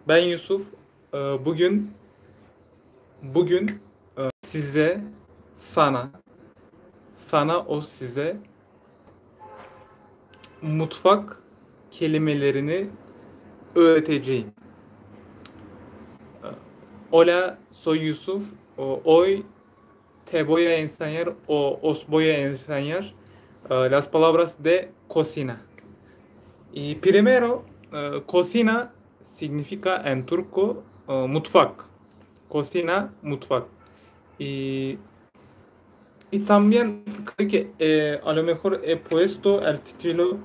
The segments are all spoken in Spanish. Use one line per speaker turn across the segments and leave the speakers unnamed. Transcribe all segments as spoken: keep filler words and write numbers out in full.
Ben Yusuf. Ee, Bugün bugün e, size, sana, sana o size mutfak kelimelerini öğreteceğim. Hola, soy Yusuf. O- Hoy te voy a enseñar o os voy a enseñar eh, las palabras de cocina. Y primero, eh, cocina significa en turco eh, mutfak. Cocina, mutfak. Y Y también creo que eh, a lo mejor he puesto el título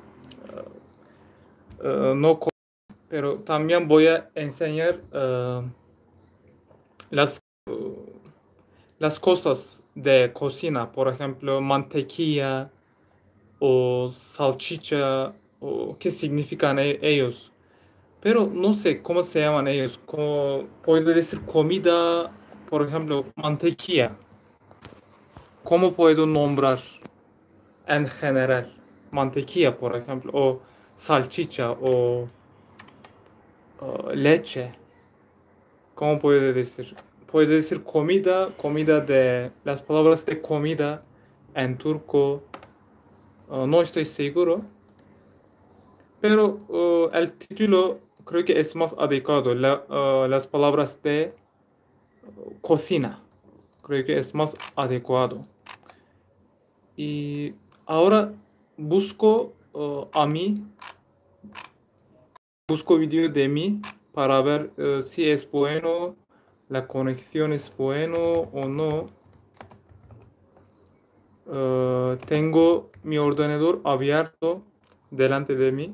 eh, no, co- pero también voy a enseñar eh, las, eh, las cosas de cocina, por ejemplo, mantequilla o salchicha o qué significan e- ellos. Pero no sé cómo se llaman ellos. Como puedo decir comida, por ejemplo, mantequilla. ¿Cómo puedo nombrar en general? Mantequilla, por ejemplo, o salchicha o, o leche. ¿Cómo puede decir? Puede decir comida, comida de las palabras de comida en turco. Uh, no estoy seguro, pero uh, el título creo que es más adecuado. La- uh, las palabras de cocina creo que es más adecuado. Y ahora busco uh, a mí, busco video de mí para ver uh, si es bueno, la conexión es bueno o no. Uh, tengo mi ordenador abierto delante de mí.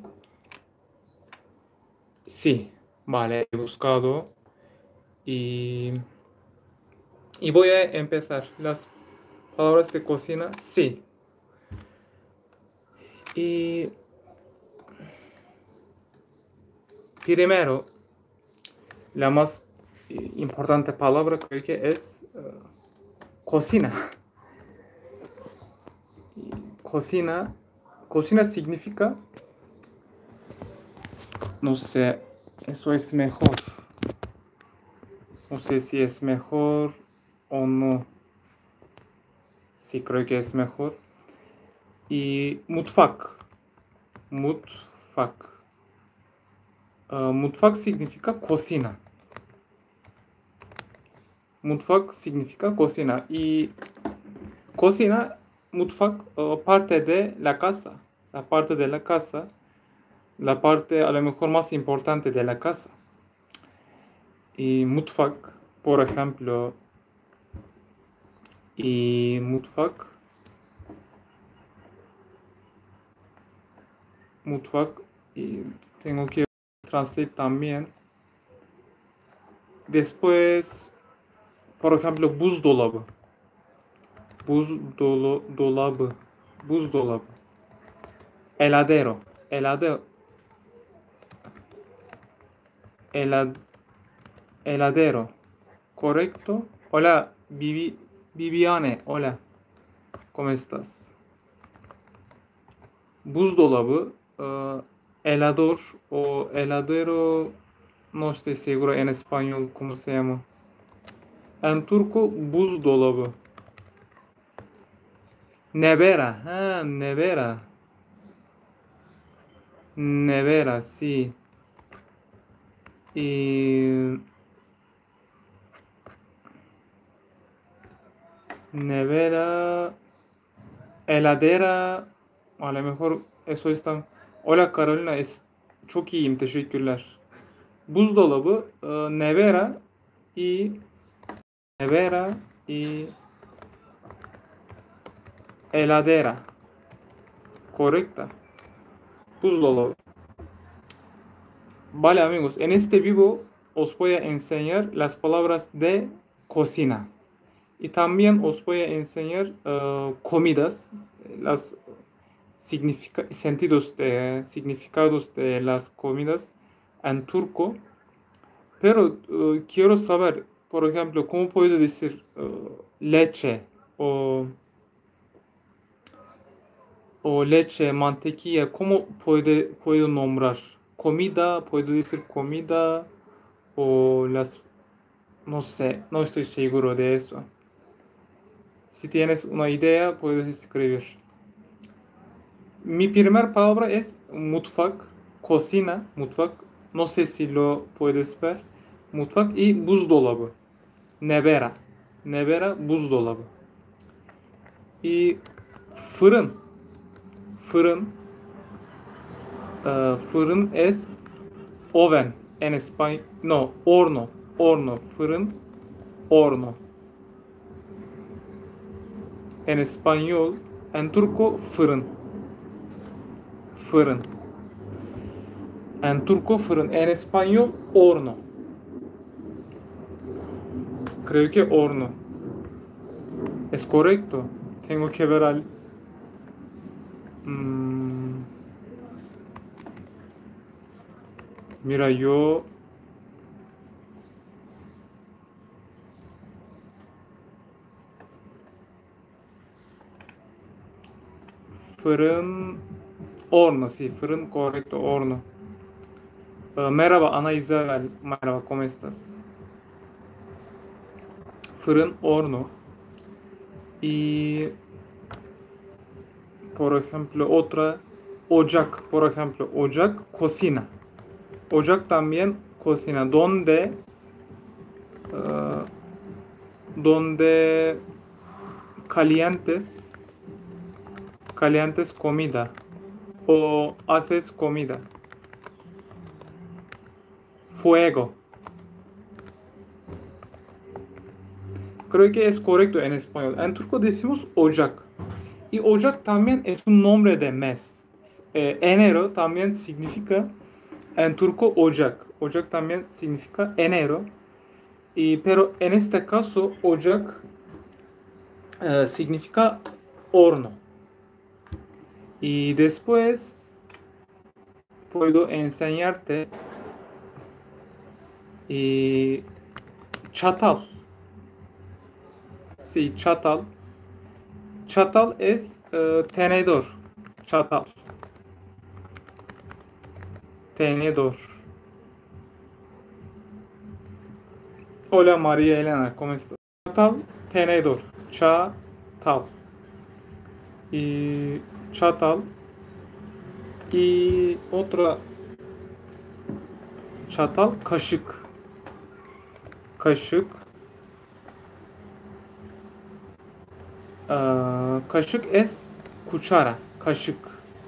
Sí, vale, he buscado y, y voy a empezar. Las palabras de cocina, sí. Y primero, la más eh, importante palabra creo que es uh, cocina. Y cocina, cocina significa, no sé, eso es mejor. No sé si es mejor o no. Sí, creo que es mejor. Y mutfak. Mutfak. Uh, mutfak significa cocina. Mutfak significa cocina. Y cocina, mutfak, uh, parte de la casa. La parte de la casa. La parte a lo mejor más importante de la casa. Y mutfak, por ejemplo. Y mutfak. Mutfak. Y tengo que translate también. Después, por ejemplo, buzdolabı. Buzdolabı. Buzdolabı. Heladero. Heladero. Helad- heladero. ¿Correcto? Hola, Vivi- Viviane. Hola. ¿Cómo estás? Buzdolabı. eh, helador o heladero. No estoy seguro en español cómo se llama. En turco, buzdolabı. Nevera. Ha, nevera. Nevera, sí. Y nevera, heladera, a lo mejor eso está. Hola Carolina, es çok iyiyim, teşekkürler. Buzdolabı, e, nevera y nevera y heladera. Correcta. Buzdolabı. Vale amigos, en este vivo os voy a enseñar las palabras de cocina. Y también os voy a enseñar eh, comidas, los significa- sentidos de, significados de las comidas en turco. Pero eh, quiero saber, por ejemplo, cómo puedo decir eh, leche o, o leche, mantequilla, cómo puede, puedo nombrar comida, puedo decir comida o las, no sé, no estoy seguro de eso. Si tienes una idea, puedes escribir. Mi primera palabra es mutfak, cocina, mutfak. No sé si lo puedes ver. Mutfak y buzdolabı. Nevera. Nevera, buzdolabı. Y fırın. Fırın. Ee, fırın es oven. En español. No, horno. Horno. Fırın. Horno. En español. En turco, fırın. Fırın. En turco, fırın. En español, horno. Creo que horno. Es correcto. Tengo que ver al... Mm, mira, yo... Fırın... Horno, sí. Fırın, correcto. Horno. Eh, merhaba Ana Isabel. Merhaba, ¿cómo estás? Fırın, horno. Y... Por ejemplo, otra... Ocak, por ejemplo. Ocak, cocina. Ocak también cocina. Donde... eh, donde... Calientes... Calientes comida. O haces comida. Fuego. Creo que es correcto en español. En turco decimos ocak. Y ocak también es un nombre de mes. Eh, enero también significa en turco ocak. Ocak también significa enero. Y, pero en este caso ocak eh, significa horno. Y después puedo enseñarte y çatal. Sí, çatal. Çatal es eh, tenedor. Çatal. Tenedor. Hola María Elena, ¿cómo estás? Çatal, tenedor. Çatal. Y çatal. Y otra çatal, kaşık. Kaşık. Ee, kaşık es cuchara. Kaşık.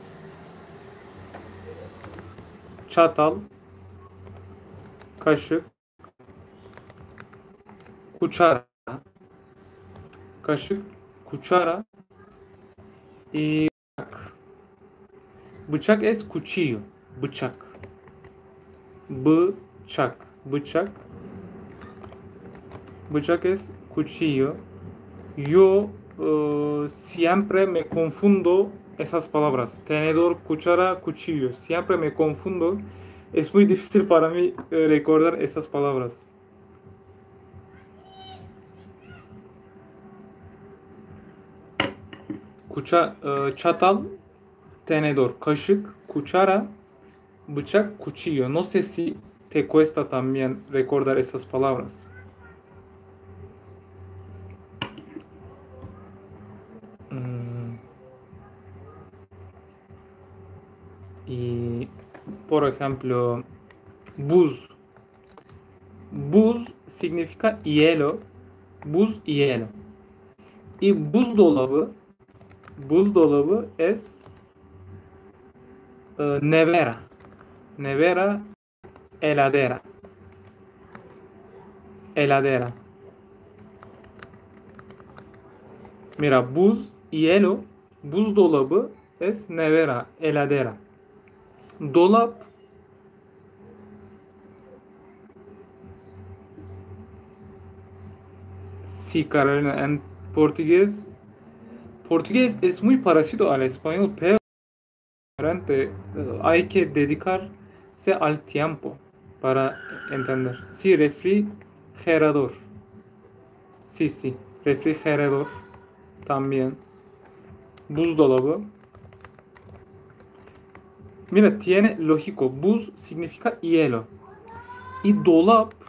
Çatal. Kaşık. Cuchara. Kaşık. Cuchara. Y bıçak. Bıçak es cuchillo. Bıçak. Bıçak. Bıçak. Bıçak es cuchillo. Yo uh, siempre me confundo esas palabras. Tenedor, cuchara, cuchillo. Siempre me confundo. Es muy difícil para mí eh, recordar esas palabras. Kuça, uh, çatal, tenedor, kaşık, cuchara, bıçak, cuchillo. No sé si te cuesta también recordar esas palabras. Mm. Y, por ejemplo, buz. Buz significa hielo. Buz, hielo. Y buzdolabı, buzdolabı es uh, nevera. Nevera, heladera. Heladera. Mira, buz, hielo, buzdolabı es nevera, heladera. Dolap, sí, Carolina, en portugués, portugués es muy parecido al español, pero diferente. Eh, hay que dedicarse al tiempo para entender. Sí, refrigerador. Sí, sí, refrigerador también. Buzdolabı. Mira, tiene lógico. Buz significa hielo. Y dolap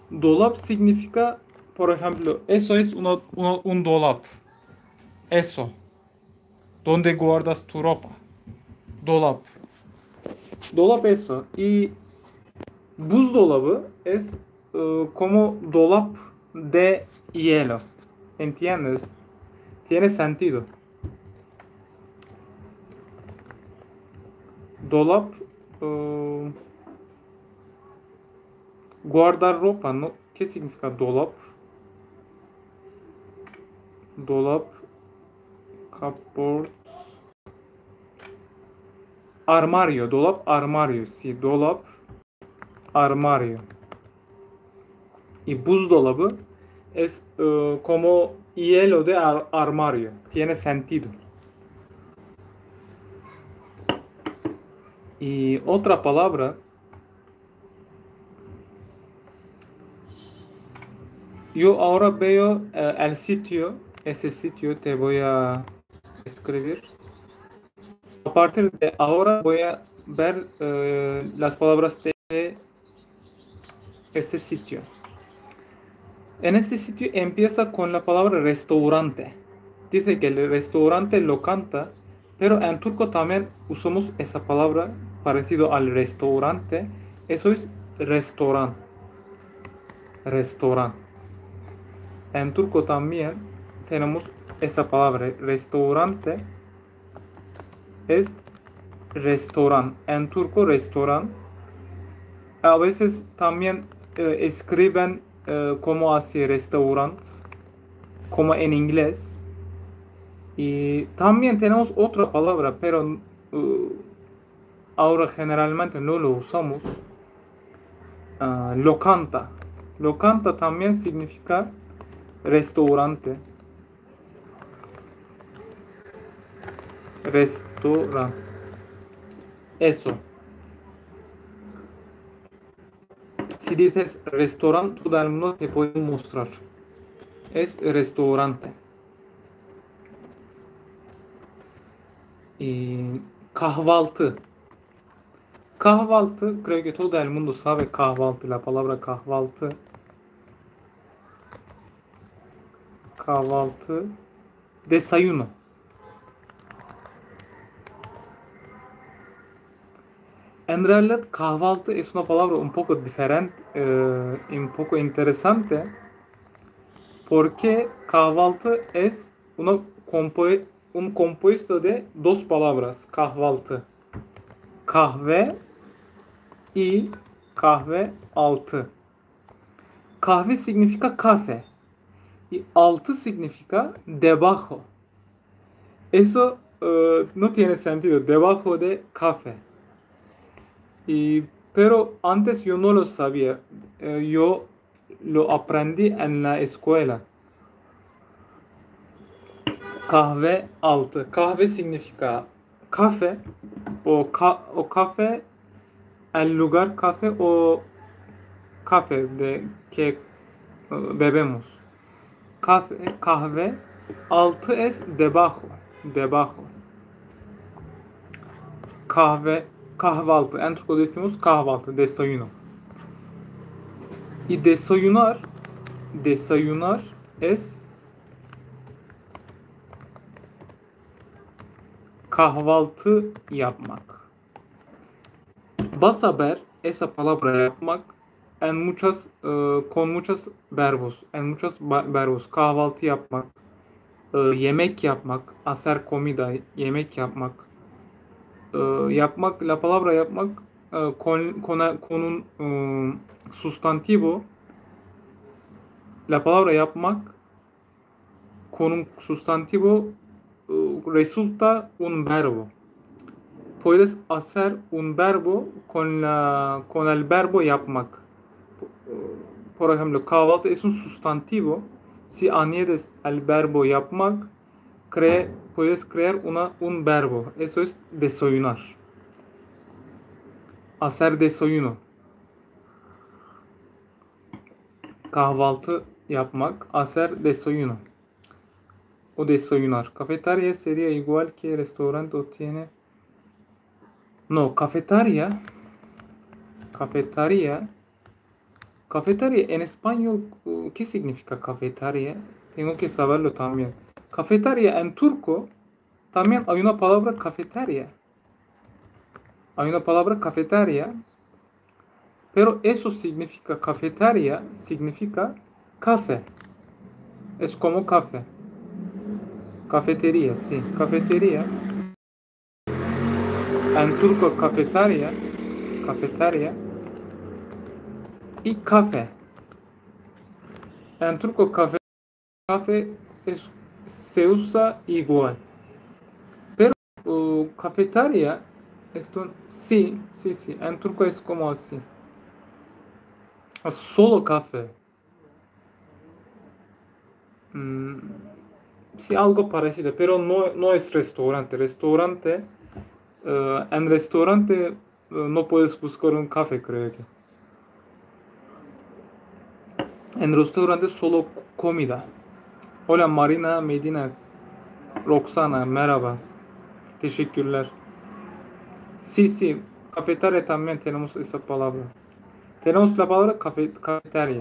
Dolap significa, por ejemplo, eso es uno- uno- un dolap. Eso. Donde guardas tu ropa. Dolap. Dolap eso. Y buzdolabı es eh, como dolap de hielo. ¿Entiendes? Tiene sentido. Dolap eh, guardar ropa, ¿no? ¿Qué significa dolap? Dolap, cupboard, armario. Dolap, armario. Sí, dolap, armario. Y buzdolabı es eh, como hielo de ar- armario. Tiene sentido. Y otra palabra, yo ahora veo eh, el sitio, ese sitio te voy a escribir. A partir de ahora voy a ver eh, las palabras de ese sitio. En este sitio empieza con la palabra restaurante. Dice que el restaurante lo canta, pero en turco también usamos esa palabra parecido al restaurante. Eso es restaurante. Restaurante. En turco también tenemos esa palabra. Restaurante es restaurante. En turco restaurante. A veces también eh, escriben eh, como así restaurante, como en inglés. Y también tenemos otra palabra, pero uh, ahora generalmente no lo usamos. Uh, locanta. Locanta también significa restaurante. Restaurante. Eso. Si dices restaurante, todo el mundo te puede mostrar. Es restaurante. Y kahvaltı. Kahvaltı, creo que todo el mundo sabe kahvaltı, la palabra kahvaltı. Kahvaltı. Desayuno. En realidad, kahvaltı es una palabra un poco diferente, eh, un poco interesante, porque kahvaltı es una compo- un compuesto de dos palabras, kahvaltı. Kahve y kahve altı. Kahve significa café y altı significa debajo. Eso eh, no tiene sentido, debajo de café. Y, pero antes yo no lo sabía. Eh, yo lo aprendí en la escuela. Kahve altı. Kahve significa café. O, ca o café, el lugar café o café de que eh, bebemos. Café, kahve. Altı es debajo. Debajo. Kahve, kahvaltı. En Türkçe decimos kahvaltı. Desayuno. Y desayunar, desayunar es kahvaltı yapmak. Vas a ver esa palabra yapmak en muchas, eh, con muchos verbos, en muchos verbos. Kahvaltı yapmak, eh, yemek yapmak, hacer comida, yemek yapmak. Eh, yapmak, la palabra yapmak eh, con, con, con un um, sustantivo. La palabra yapmak con un sustantivo uh, resulta un verbo. Puedes hacer un verbo con, la, con el verbo yapmak. Por ejemplo, kahvaltı es un sustantivo. Si añades el verbo yapmak, cre, puedes crear una, un verbo. Eso es desayunar. Hacer desayuno. Kahvaltı yapmak. Hacer desayuno. O desayunar. Cafeteria sería igual que restaurante o tiene. No, cafeteria. Cafeteria Cafeteria en español, uh, ¿qué significa cafeteria? Tengo que saberlo también. Cafeteria en turco también hay una palabra cafeteria. Hay una palabra cafeteria, pero eso significa cafeteria, significa café. Es como café. Cafetería, sí, cafetería. En turco cafeteria, cafeteria y café. En turco café, café es, se usa igual. Pero uh, cafeteria, esto sí, sí, sí. En turco es como así. Solo café. Mm, sí, algo parecido, pero no, no es restaurante. Restaurante, eh, en restaurante eh, no puedes buscar un café, creo que. En restaurante solo comida. Hola Marina, Medina, Roxana, merhaba. Teşekkürler. Sí, sí, cafeteria también tenemos esa palabra. Tenemos la palabra cafe, cafeteria.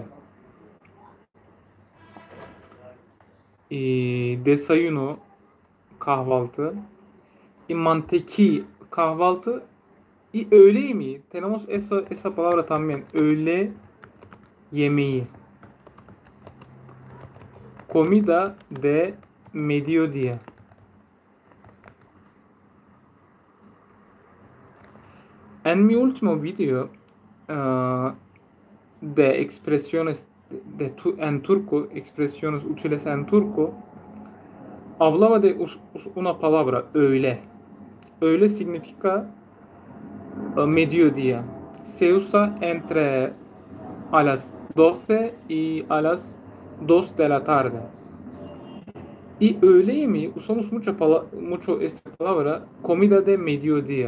Y desayuno, kahvaltı. Y manteki, kahvaltı. Y öğle yemeği. Tenemos esa, esa palabra también. Öğle yemeği. Comida de mediodía. En mi último video uh, de expresiones de, de, en turco, expresiones útiles en turco, hablaba de una palabra, öğle. Öğle significa uh, mediodía. Se usa entre a las doce y a las dos de la tarde. Y öğle yemeği usamos mucho, mucho esta palabra, comida de mediodía.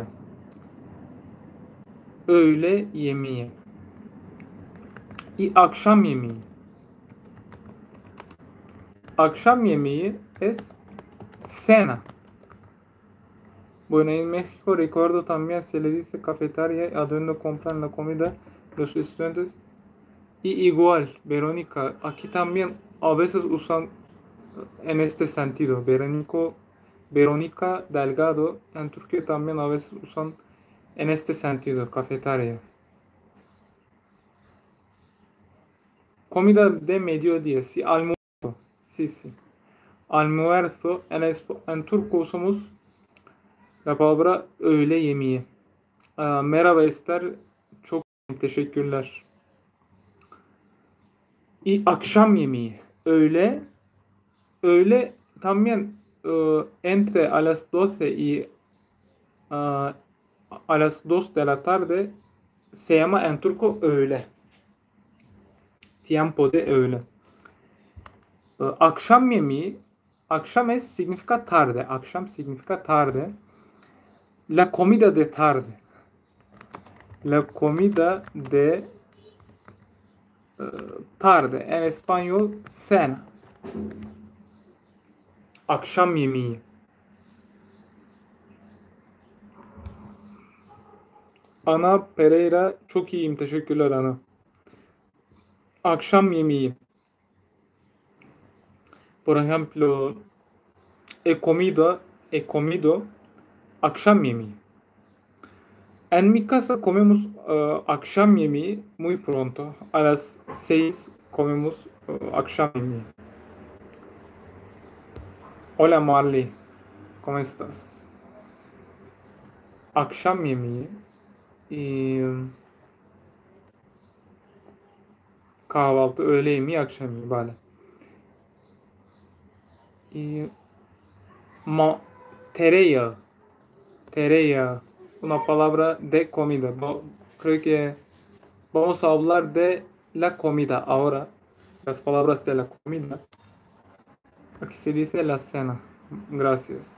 Öğle yemeği. Y akşam yemeği. Akşam yemeği es cena. Bueno, en México recuerdo también se le dice cafetería a donde compran la comida los estudiantes. Y igual, Verónica, aquí también a veces usan en este sentido. Verónico, Verónica Delgado, en Turquía también a veces usan en este sentido, cafetería. Comida de mediodía, sí, almuerzo, sí, sí. Almuerzo, en, en turco usamos la palabra öğle yemeği. Aa, merhaba Ester, çok teşekkürler. Y akşam yemeği, öğle, öğle también uh, entre a las doce y uh, a las dos de la tarde se llama en turco öğle. Tiempo de öğle. Uh, akşam yemeği, akşam es significa tarde, akşam significa tarde. La comida de tarde. La comida de uh, tarde. En español, cena. Akşam yemeği. Ana Pereira, çok iyiyim. Teşekkürler Ana. Akşam yemeği. Por ejemplo, he comido, he comido akşam yemeği. En mi casa comemos uh, akşam yemeği muy pronto. A las seis comemos uh, akşam yemeği. Hola Marley, ¿cómo estás? Akşam yemeği. Ee, kahvaltı, öğle yemeği, akşam yemeği. Vale. Ee, ma tereyağı. Tereyağı. Una palabra de comida. Creo que vamos a hablar de la comida ahora. Las palabras de la comida. Aquí se dice la cena. Gracias.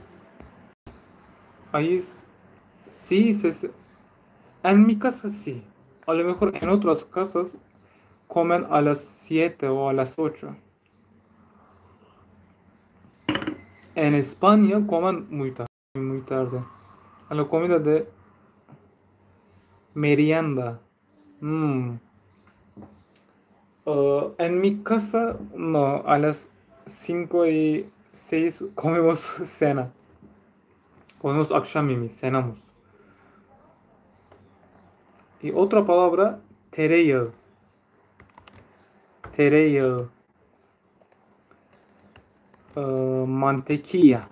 Ahí sí, se, en mi casa sí. A lo mejor en otras casas comen a las siete o a las ocho. En España comen muy tarde. Muy tarde. A la comida de merienda. Mm. Uh, en mi casa, no, a las cinco y seis comemos cena. Comemos akşam yemeği, cenamos. Y otra palabra, tereyağı. Tereyağı. Uh, mantequilla.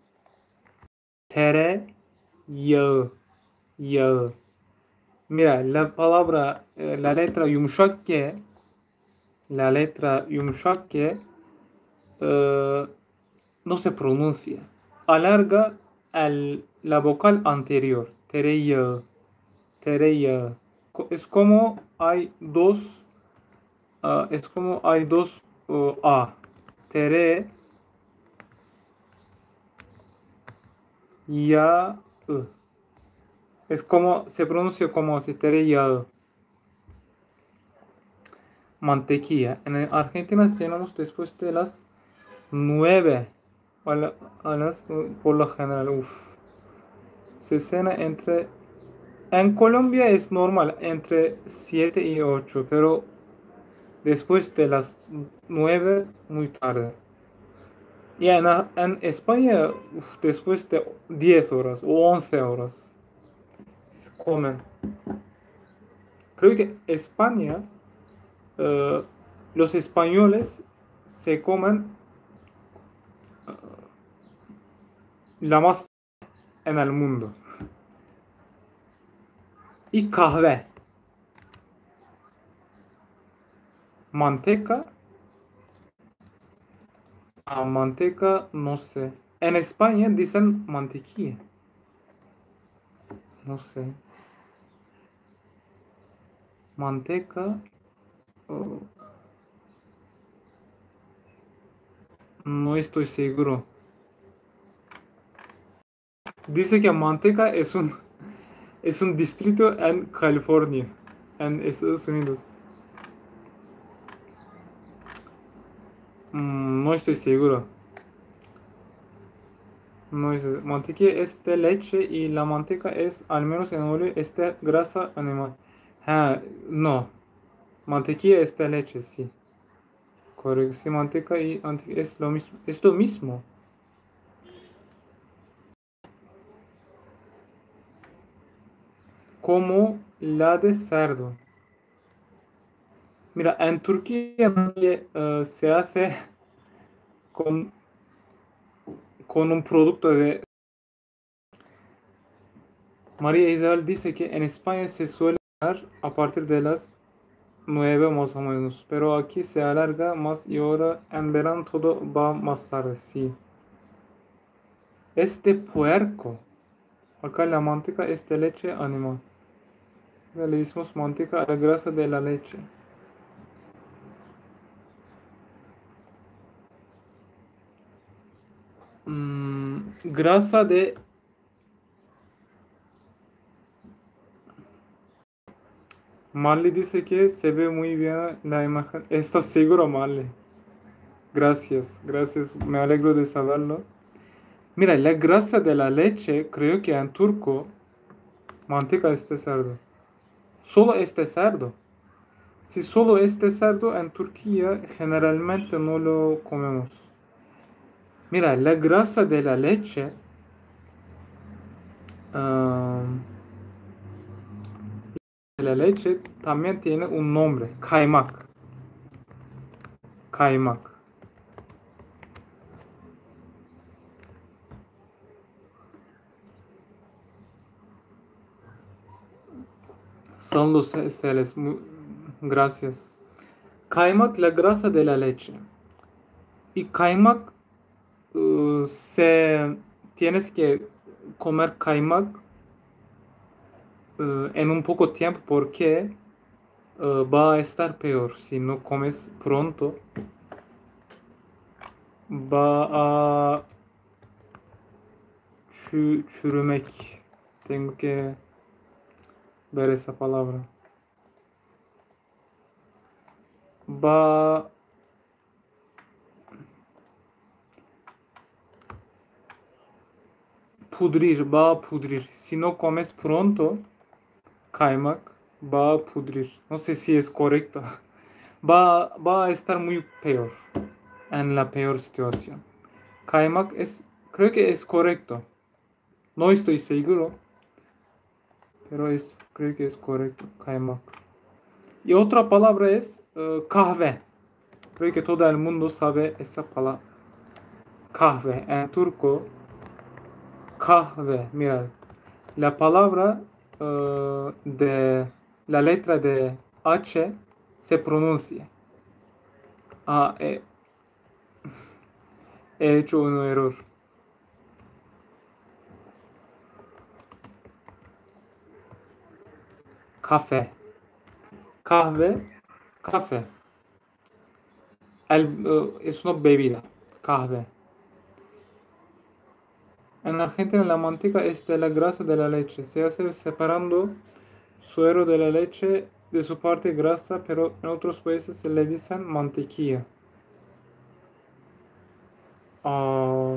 Tereyağı. Yağı. Mira, la palabra, eh, la letra yumuşak G, la letra yumuşak G, eh, no se pronuncia. Alarga el, la vocal anterior. Tereyağı. Tereyağı. Co- Es como hay dos, ah, es como hay dos uh, A. Tere, ya, es como, se pronuncia como si tereyağı. Mantequilla. En Argentina tenemos después de las nueve. A, la- a las, por lo general, uff. Se cena entre. En Colombia es normal, entre siete y ocho, pero después de las nueve, muy tarde. Y en, en España, uf, después de diez horas o once horas, comen. Creo que España, eh, los españoles se comen la más en el mundo. Y kahve. Manteca. Ah, manteca, no sé. En España dicen mantequilla. No sé. Manteca. Oh, no estoy seguro. Dice que Manteca es un, es un distrito en California, en Estados Unidos. Mm, no estoy seguro. No es, mantequilla es de leche y la manteca es, al menos en óleo, es de grasa animal. Ah, no. Mantequilla es de leche, sí. Correcto. Sí, manteca y mantequilla es lo mismo. Es lo mismo. Como la de cerdo. Mira, en Turquía nadie, eh, se hace con, con un producto de. María Isabel dice que en España se suele dar a partir de las nueve más o menos, pero aquí se alarga más y ahora en verano todo va más tarde, sí. Es de puerco. Acá la manteca es de leche animal. Le decimos manteca a la grasa de la leche. Mm, grasa de. Marley dice que se ve muy bien la imagen. ¿Estás seguro, Marley? Gracias, gracias. Me alegro de saberlo. Mira, la grasa de la leche, creo que en turco, manteca es de cerdo. Solo es de cerdo. Si solo es de cerdo en Turquía, generalmente no lo comemos. Mira, la grasa de la leche, am, de la leche también tiene un nombre, kaymak. Kaymak. Son los celes. Mu- Gracias. Kaymak, la grasa de la leche. Y kaymak, uh, se tienes que comer kaymak, uh, en un poco tiempo porque, uh, va a estar peor si no comes pronto. Va a çü- çürümek. Tengo que ver esa palabra. Va pudrir, va a pudrir. Si no comes pronto, kaymak va a pudrir. No sé si es correcto. va, va a estar muy peor, en la peor situación. Kaymak es, creo que es correcto. No estoy seguro, pero es, creo que es correcto, kaymak. Y otra palabra es eh, kahve. Creo que todo el mundo sabe esa palabra. Kahve. En turco, kahve. Mira, la palabra eh, de la letra de H se pronuncia. Ah, he, he hecho un error. Café. Kahve. Café. El, eh, es una bebida. Kahve. En Argentina la manteca es de la grasa de la leche. Se hace separando suero de la leche de su parte grasa, pero en otros países se le dicen mantequilla. Ah,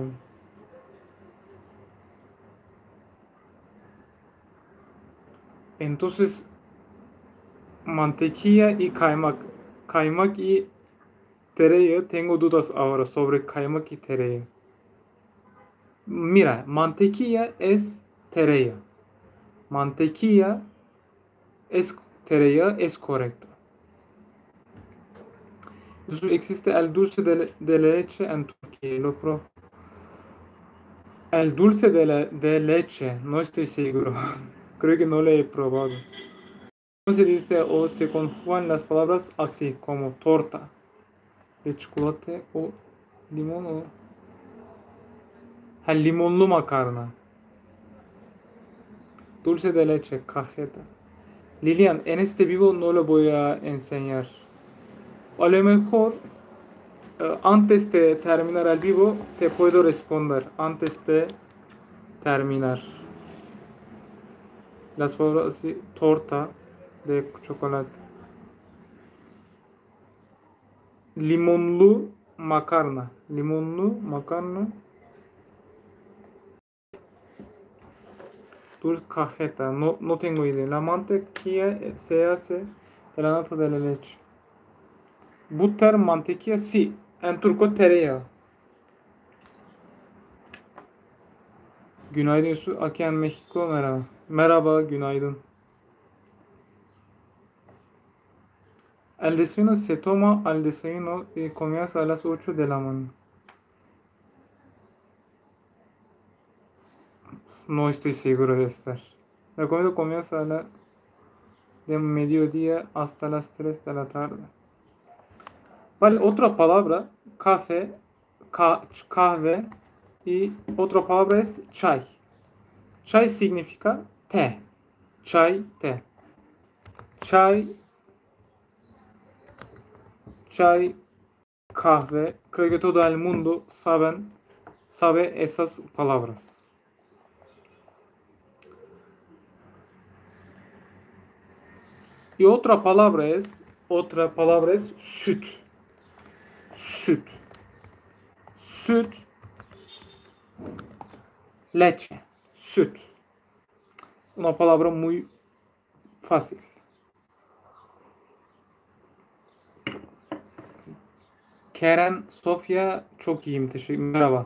entonces, mantequilla y kaymak. Kaymak y tereyağı. Tengo dudas ahora sobre kaymak y tereyağı. Mira, mantequilla es tereyağı. Mantequilla es tereyağı es correcto. Incluso existe el dulce de, de leche en Turquía. Lo pro- el dulce de, la- de leche, no estoy seguro. Creo que no lo he probado. No se dice o se conjugan las palabras así, como torta de chocolate o limón o... Ha, limonlu makarna. Dulce de leche, cajeta. Lilian, en este vivo no lo voy a enseñar. A lo mejor eh, antes de terminar el vivo te puedo responder. Antes de terminar. Las palabras así, torta de chocolate. Limonlu makarna. Limonlu makarna. Dulce cajeta. No, no tengo idea. La mantequilla se hace de la nata de la leche. Butter, mantequilla, sí. En turco tereyağı. Günaydın Yusuf. Aquí en México merhaba. Merhaba, günaydın. El desayuno se toma al desayuno y comienza a las ocho de la mañana. No estoy seguro de estar. La comida comienza a la de mediodía hasta las tres de la tarde. Vale, otra palabra, café, ca- kahve y otra palabra es çay. Çay significa té. Çay, té. Çay, çay, kahve. Creo que todo el mundo saben, sabe esas palabras. Y otra palabra es, otra palabra es süt. Süt. Süt. Leche. Süt. Una palabra muy fácil. Keren, Sofya, çok iyiyim. Teşekkür Merhaba.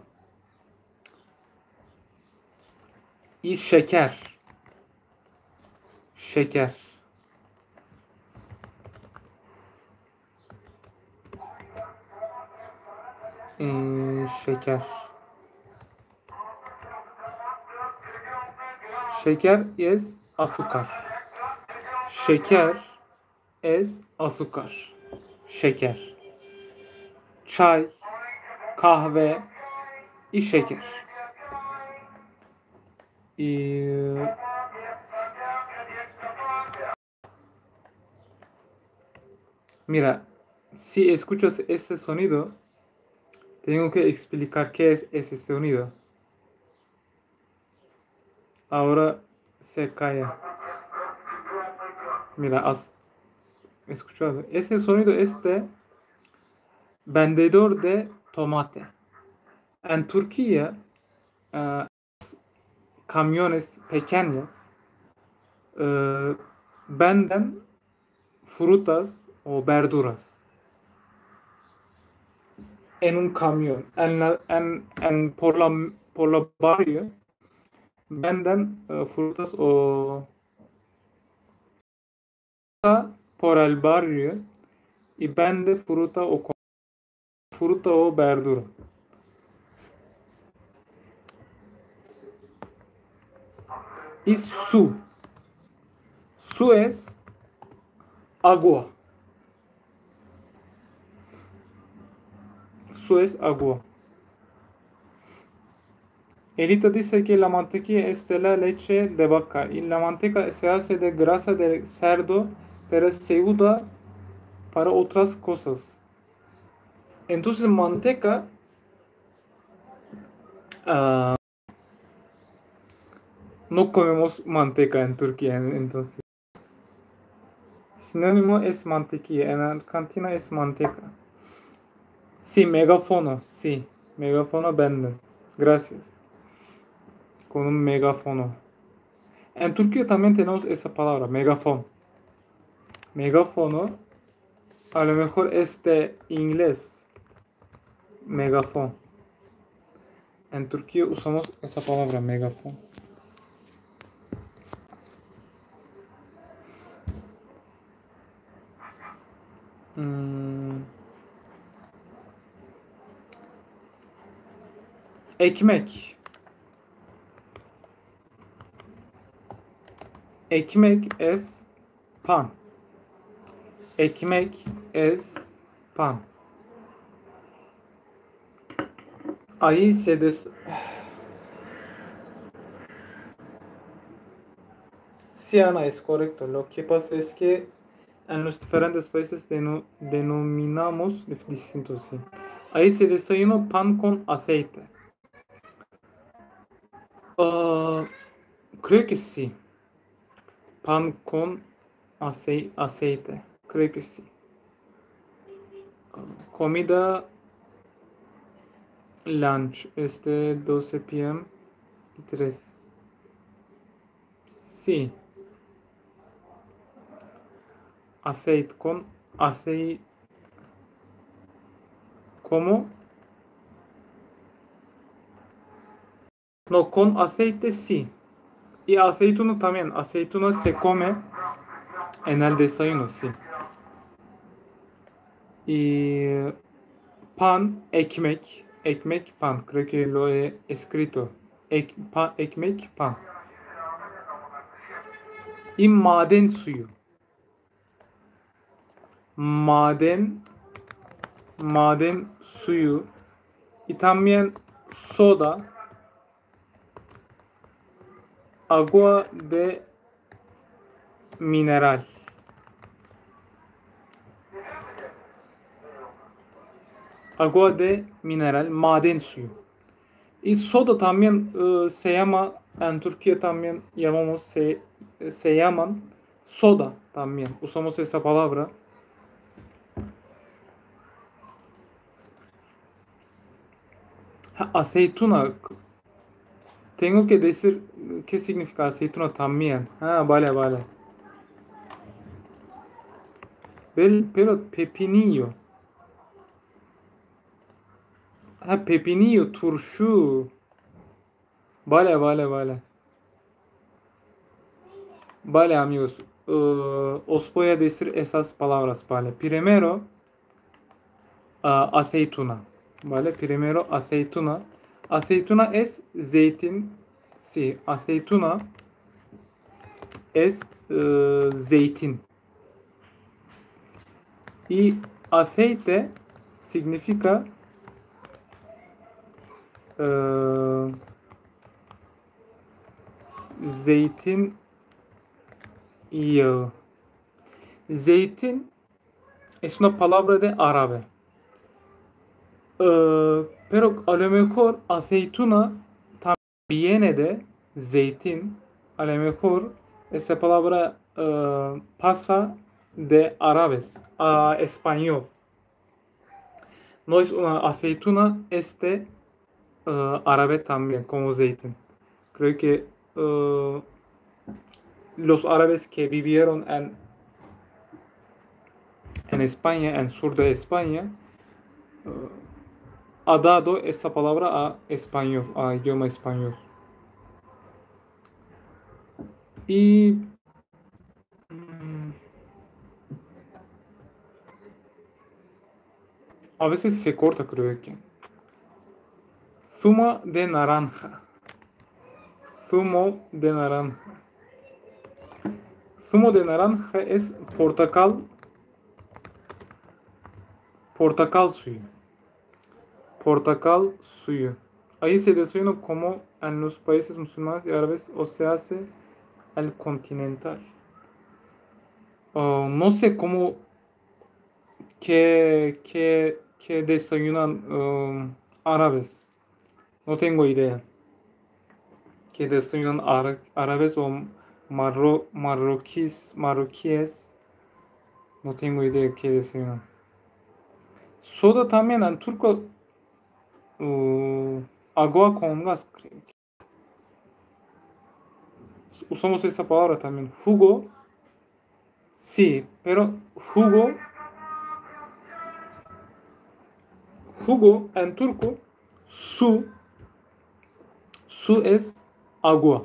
İyi şeker. Şeker. Ee, şeker. Şeker es azúcar. Şeker es azúcar. Şeker. Çay, kahve y şeker. Ee, mira, si escuchas ese sonido, tengo que explicar qué es ese sonido. Ahora se calla. Mira, has escuchado. Ese sonido es de vendedor de tomate. En Turquía, eh, camiones pequeñas eh, venden frutas o verduras. en un camión, en, la, en, en por, la, por la barrio venden eh, frutas o por el barrio y vende fruta o fruta o verdura. Y su. Su es agua. Su es agua. Elita dice que la mantequilla es de la leche de vaca y la manteca se hace de grasa de cerdo, pero se usa para otras cosas. Entonces, manteca uh, no comemos manteca en Turquía, entonces. Sinónimo es mantequilla, en Argentina es manteca. Sí, megáfono, sí, megáfono venden. Gracias. Con un megáfono. En Turquía también tenemos esa palabra, megafón. Megáfono, a lo mejor es de inglés. Megafón. En Turquía usamos esa palabra, megafón. Hmm. Ekmek. Ekmek es pan. Ekmek es pan. Ahí se des... Sí, Ana, es correcto. Lo que pasa es que en los diferentes países deno- denominamos distintos, sí. Ahí se desayuno pan con aceite. Ah, creo que sí. Pan con acei- aceite. Creo que sí. Ah, comida lunch. Este doce p m y tres. Sí. Aceite con aceite. ¿Cómo? No, con aceite sí. Y aceituna también. Aceituna se come en el desayuno, sí. Y pan, ekmek. Ekmek, pan. Creo que lo he escrito. Ek, pa, ekmek, pan. Y maden suyu. Maden, maden suyu. Y también soda. Agua de mineral. Agua de mineral, maden suyu. Y soda también eh, se llama, en Turquía también llamamos, se, se llaman soda también. Usamos esa palabra. Ha, aceituna. Tengo que decir qué significa aceituna también. Ah, vale, vale. Pero, pero pepinillo. Ha, pepinillo, turşu. Vale, vale, vale. Vale, amigos. Uh, os voy a decir esas palabras, vale. Primero, uh, aceituna. Vale, primero aceituna. Aceituna es zeytin. Sí, aceituna es uh, zeytin. Y aceite significa uh, zeytin yağı. Zeytin es una palabra de árabe. Uh, pero a lo mejor aceituna también viene de zeytin. A lo mejor esa palabra uh, pasa de árabes a español. No es una aceituna, es de uh, árabe también, como zeytin. Creo que uh, los árabes que vivieron en, en España, en sur de España, uh, adado esa palabra a español, a idioma español. Y mm, a veces se corta, creo que. Zumo de naranja. Zumo de naranja. Zumo de naranja es portakal. Portakal suyu. Portakal suyu. Ahí se desayuna como en los países musulmanes y árabes o se hace el continental. Uh, no sé cómo que, que, que desayunan um, árabes. No tengo idea. Que desayunan ara- árabes o marro, marroquíes, marroquíes. No tengo idea que desayunan. Soda también en turco uh, agua con gas, creo que. Usamos esa palabra también. Jugo, sí, pero jugo, jugo en turco, su, su es agua.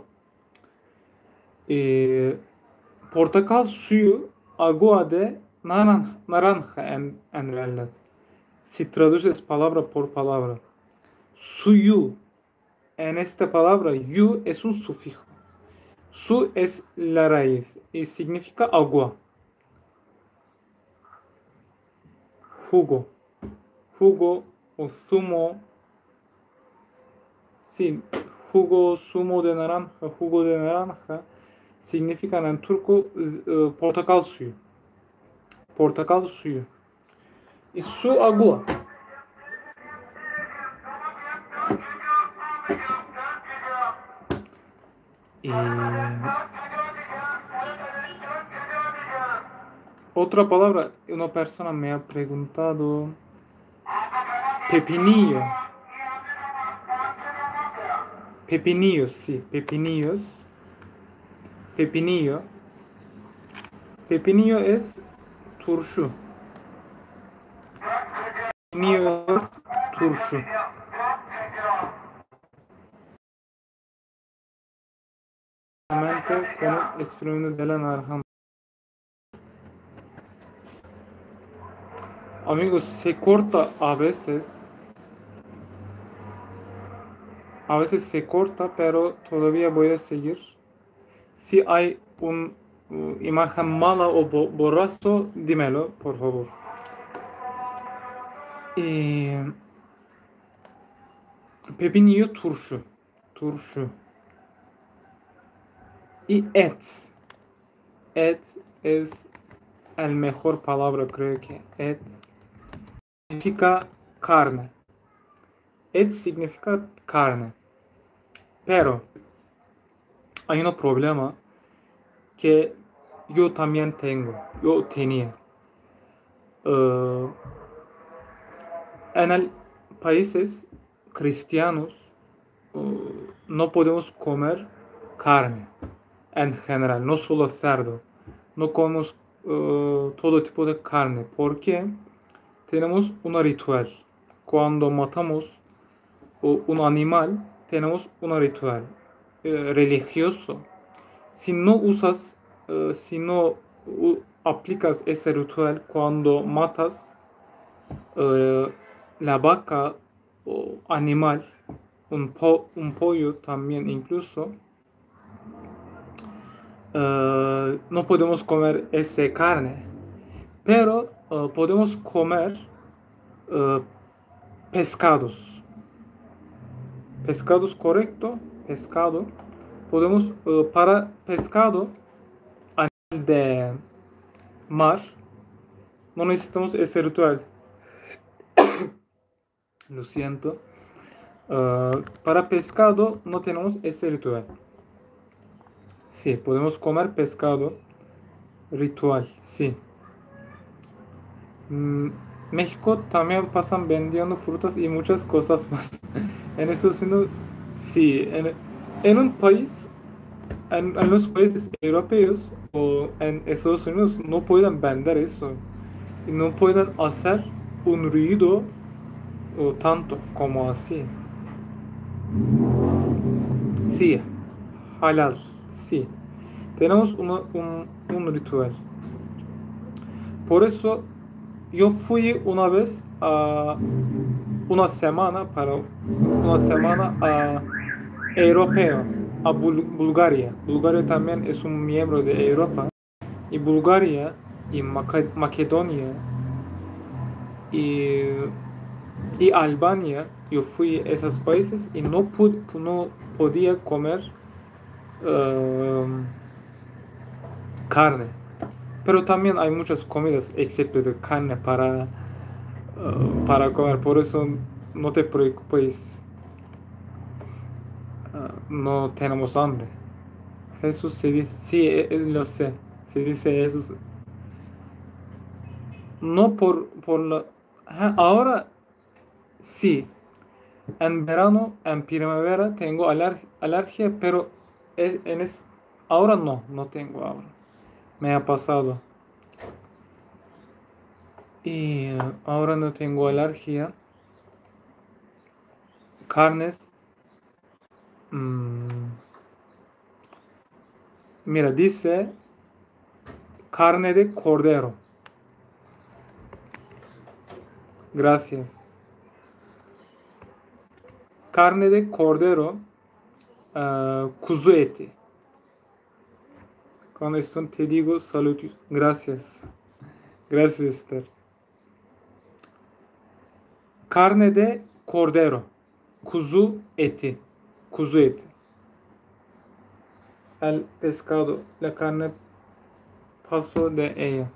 Eh, portakal suyu, agua de naranja, naranja en, en realidad. Si traduces palabra por palabra. Suyu, en esta palabra, yu es un sufijo. Su es la raíz y significa agua. Jugo. Jugo o zumo. Sí, jugo, zumo de naranja, jugo de naranja significan en turco uh, portakal suyu. Portakal suyu. Y su agua. Y otra palabra, una persona me ha preguntado pepinillo. Pepinillos, sí, pepinillos. Pepinillo. Pepinillo es turşu. Pepinillo es turşu. Con el experimento de la naranja. Amigos, se corta a veces. A veces se corta, pero todavía voy a seguir. Si hay una uh, imagen mala o bo borrazo, dímelo, por favor. Y pepinillo turşu. Turşu. Y et. Et es el mejor palabra, creo que. Et significa carne. Et significa carne. Pero hay un problema que yo también tengo. Yo tenía. Uh, en el países cristianos uh, no podemos comer carne en general, no solo cerdo. No comemos uh, todo tipo de carne porque tenemos un ritual. Cuando matamos uh, un animal, tenemos un ritual uh, religioso. Si no usas, uh, si no uh, aplicas ese ritual cuando matas uh, la vaca o animal, un, po un pollo también incluso, uh, no podemos comer esa carne, pero uh, podemos comer uh, pescados. Pescados, correcto, pescado. Podemos, uh, para pescado, animal de mar, no necesitamos ese ritual. Lo siento. Uh, para pescado no tenemos ese ritual. Sí, podemos comer pescado. Ritual, sí. Mm, México también pasan vendiendo frutas y muchas cosas más. En Estados Unidos, sí. En, en un país, en, en los países europeos o en Estados Unidos no pueden vender eso. Y no pueden hacer un ruido o tanto como así. Sí, halal, sí. Tenemos una- un, un ritual. Por eso yo fui una vez a una semana para una semana a europeo, a Bul- Bulgaria. Bulgaria también es un miembro de Europa. Y Bulgaria y Maca- Macedonia y, y Albania, yo fui a esos países y no, pude, no podía comer em, carne. Pero también hay muchas comidas excepto de carne para, eh, para comer. Por eso no te preocupes, eh, no tenemos hambre. Jesús se dice, sí, eh, eh, lo sé. Se dice Jesús. No por, por la... Ajá, ahora sí. En verano, en primavera tengo aler- alergia, pero es- en es, ahora no, no tengo ahora. Me ha pasado. Y eh, ahora no tengo alergia. Carnes. mm, mira, dice carne de cordero. Gracias. Carne de cordero, ah, kuzu eti. Con esto te digo salud. Gracias. Gracias, Esther. Carne de cordero. Kuzu eti. Kuzu eti. El pescado. La carne paso de ella.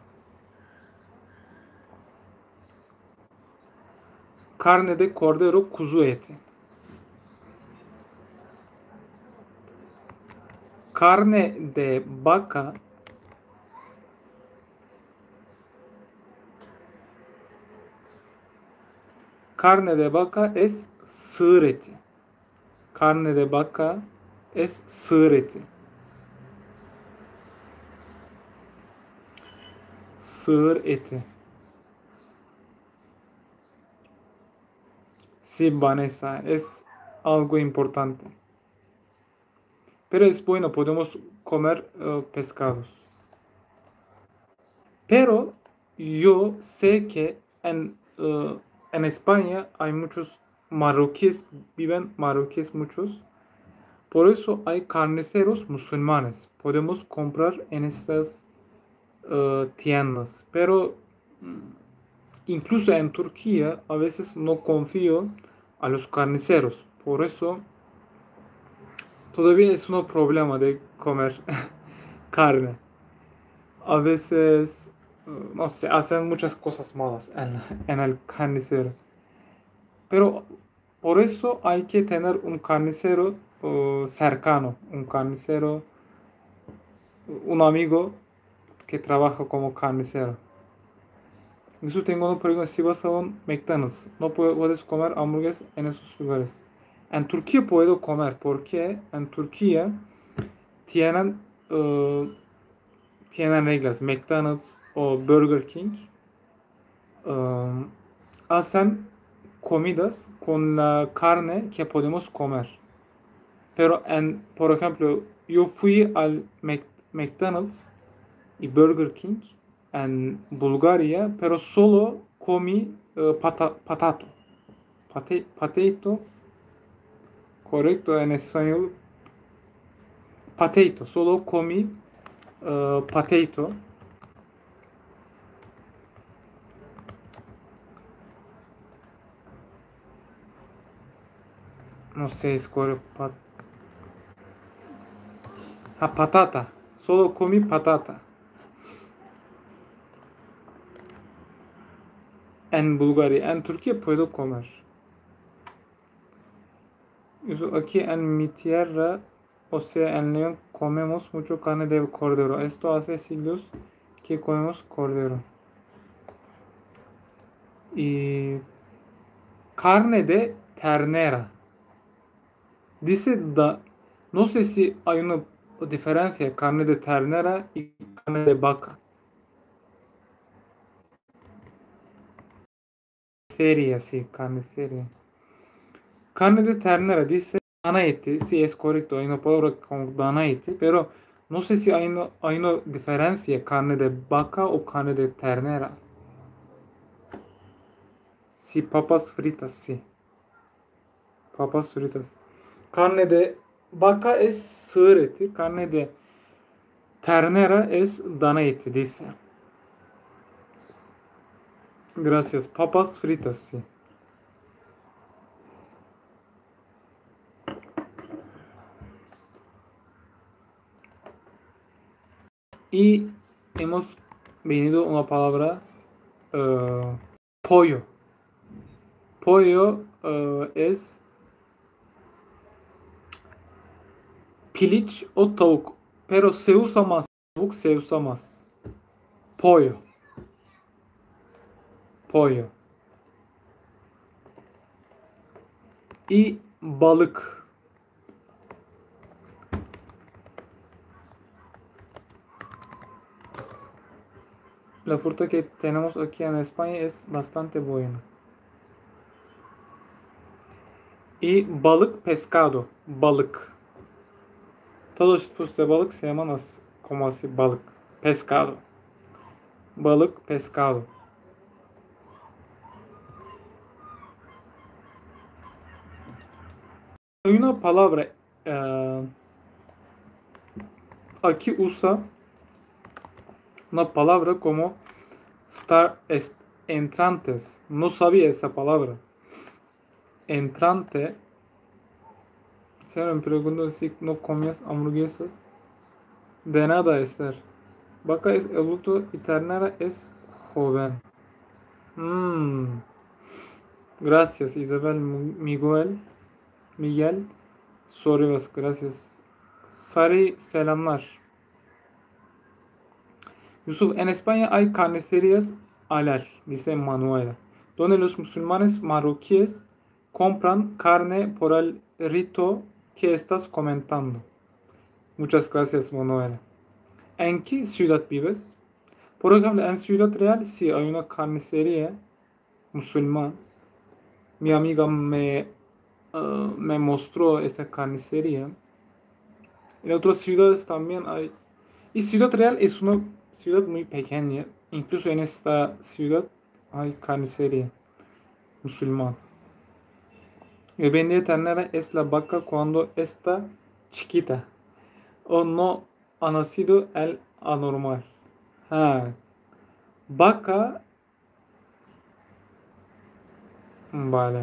Carne de cordero, kuzu eti. Carne de vaca. Carne de vaca es sığır eti. Carne de vaca es sığır eti. Sığır eti. Sí, Vanessa, es algo importante. Pero es bueno, podemos comer eh, pescados. Pero yo sé que en, eh, en España hay muchos marroquíes, viven marroquíes muchos. Por eso hay carniceros musulmanes. Podemos comprar en estas eh, tiendas. Pero mm, incluso en Turquía a veces no confío a los carniceros. Por eso todavía es un problema de comer carne. A veces, eh, no sé, hacen muchas cosas malas en, en el carnicero. Pero por eso hay que tener un carnicero eh, cercano, un carnicero, un amigo que trabaja como carnicero. Incluso tengo una pregunta, si vas a un McDonald's, no puedes comer hamburguesas en esos lugares. En Turquía puedo comer, porque en Turquía tienen, eh, tienen reglas. McDonald's o Burger King eh, hacen comidas con la carne que podemos comer. Pero en, por ejemplo, yo fui al Mc- McDonald's y Burger King en Bulgaria, pero solo comí eh, pata- patato. Pate- potato, correcto en español, potato. Solo comí eh, potato. No sé, es cuál, pa- ah, patata. Solo comí patata. En Bulgaria, en Turquía puedo comer. Eso aquí en mi tierra, o sea, en León, comemos mucho carne de cordero. Esto hace siglos que comemos cordero. Y carne de ternera. Dice da, no sé si hay una diferencia, carne de ternera y carne de vaca. Feria, sí, carnicería. Carne de ternera dice dana eti, sí es correcto, hay una palabra con dana eti, pero no sé si hay una, hay una diferencia carne de vaca o carne de ternera. Sí, papas fritas, sí. Papas fritas. Carne de vaca es sığır eti, carne de ternera es dana eti, dice. Gracias. Papas fritas, sí. Y hemos venido a una palabra eh, pollo. Pollo eh, es piliç o tavuk. Pero se usa más. Tavuk se usa más. Pollo. Pollo. Y balık. La fruta que tenemos aquí en España es bastante buena. Y balık, pescado. Balık. Todos los tipos de balık se llaman as- como así, balık. Pescado. Balık, pescado. Hay una palabra eh, aquí usa una palabra como estar est- entrantes. No sabía esa palabra. Entrante. Se me pregunto si no comías hamburguesas. De nada Esther. Vaca es adulto y ternera es joven. Mm, gracias Isabel Miguel. Miguel. Soruyoruz. Gracias. Sari selamlar. Yusuf, en España hay carnicerías halal, dice Manuela, donde los musulmanes marroquíes compran carne por el rito que estás comentando. Muchas gracias, Manuela. ¿En qué ciudad vives? Por ejemplo, en Ciudad Real sí hay una carnicería musulmán. Mi amiga me, uh, me mostró esa carnicería. En otras ciudades también hay. Y Ciudad Real es una ciudad muy pequeña. Incluso en esta ciudad hay carnicería musulmán. El vende ternera es la vaca cuando está chiquita o no ha nacido el anormal. Ha, vaca, vale.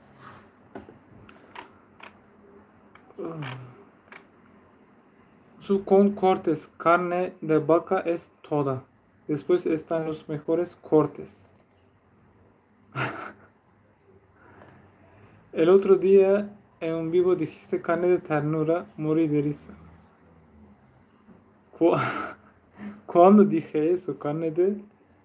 Su con cortes, carne de vaca es toda. Después están los mejores cortes. El otro día en un vivo dijiste carne de ternura, morí de risa. Cu- ¿Cuándo dije eso? Carne de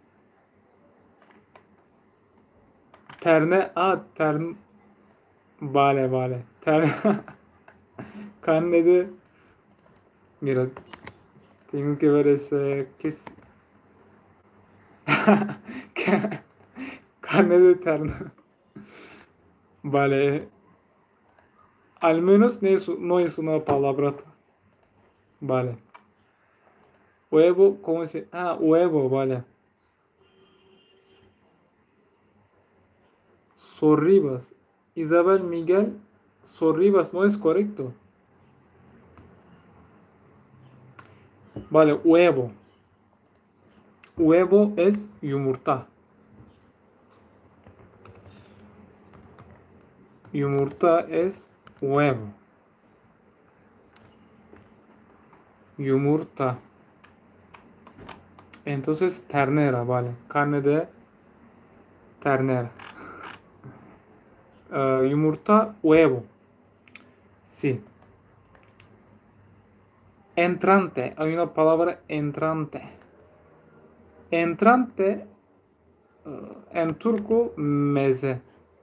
terne, ah, tern, vale, vale. Terne, carne de, mira, tengo que ver ese, ¿qué es? Carne de ternura. Vale, al menos no es, no es una palabrota. Vale. Huevo, ¿cómo se? Ah, huevo, vale. Sorribas. Isabel Miguel Sorribas, no es correcto. Vale, huevo. Huevo es yumurta. Yumurta es huevo. Yumurta. Entonces, ternera, vale. Carne de ternera. Uh, yumurta, huevo. Sí. Entrante. Hay una palabra entrante. Entrante uh, en turco meze.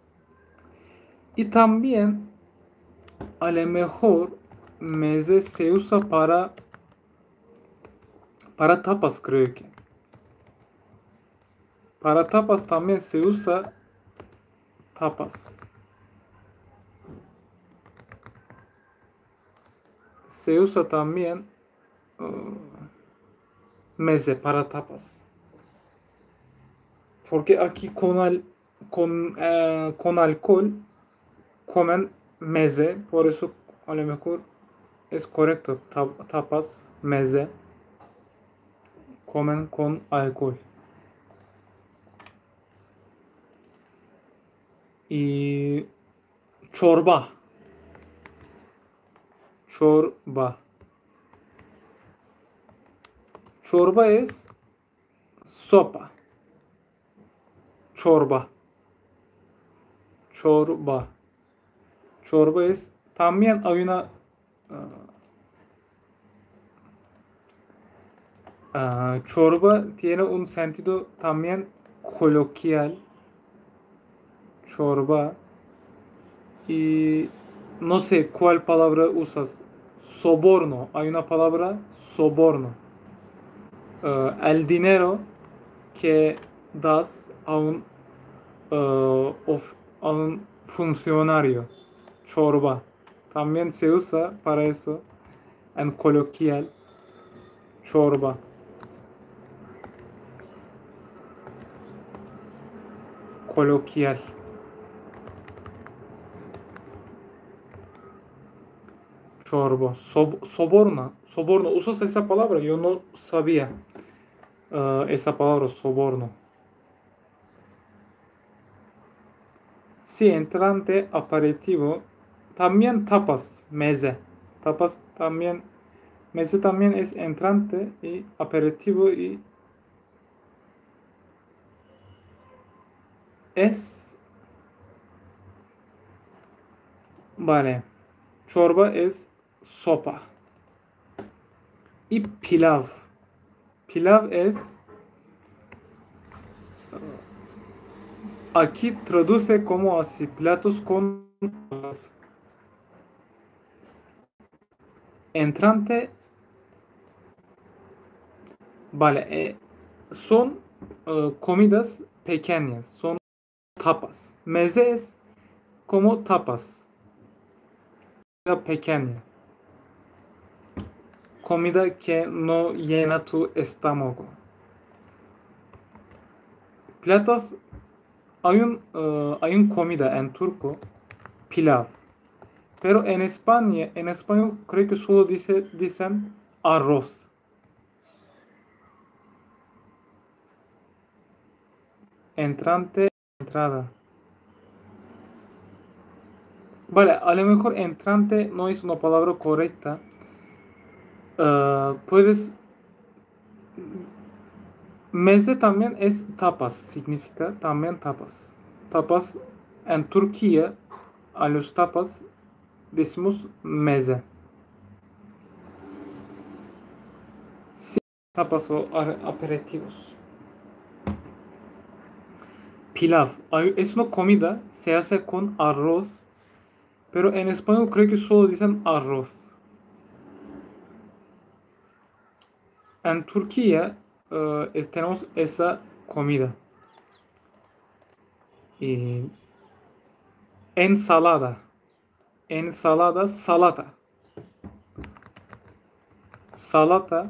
Y también a lo mejor meze se usa para para tapas creo que. Para tapas también se usa tapas. Se usa también uh, meze para tapas. Porque aquí con, al, con, eh, con alcohol comen meze. Por eso a lo mejor es correcto. Tapas, meze. Comen con alcohol. Y çorba. Çorba. Çorba es sopa. Çorba. Çorba. Çorba es también hay una uh, uh, çorba tiene un sentido también coloquial. Çorba. Y no sé cuál palabra usas. Soborno. Hay una palabra soborno. Uh, el dinero que das a un, uh, of, a un funcionario. Çorba. También se usa para eso en coloquial. Çorba. Coloquial. Çorba. Sob soborno. Soborno. ¿Usas esa palabra? Yo no sabía uh, esa palabra, soborno. Sí, entrante, aperitivo. También tapas, meze. Tapas también. Meze también es entrante y aperitivo y es. Vale. Çorba es sopa. Y pilav. Pilav es. Aquí traduce como así, platos con entrante. Vale, eh, son uh, comidas pequeñas, son tapas. Meze es como tapas, comida pequeña, comida que no llena tu estómago. Platos, hay un, uh, hay un comida en turco, pilav. Pero en España, en español creo que solo dice, dicen arroz. Entrante, entrada. Vale, a lo mejor entrante no es una palabra correcta. Uh, puedes. Meze también es tapas, significa también tapas. Tapas en Turquía, a los tapas decimos meze. Sí, tapas o aperitivos. Pilav es una comida, se hace con arroz, pero en español creo que solo dicen arroz. En Turquía uh, tenemos esa comida. Y ensalada. Ensalada, salata. Salata.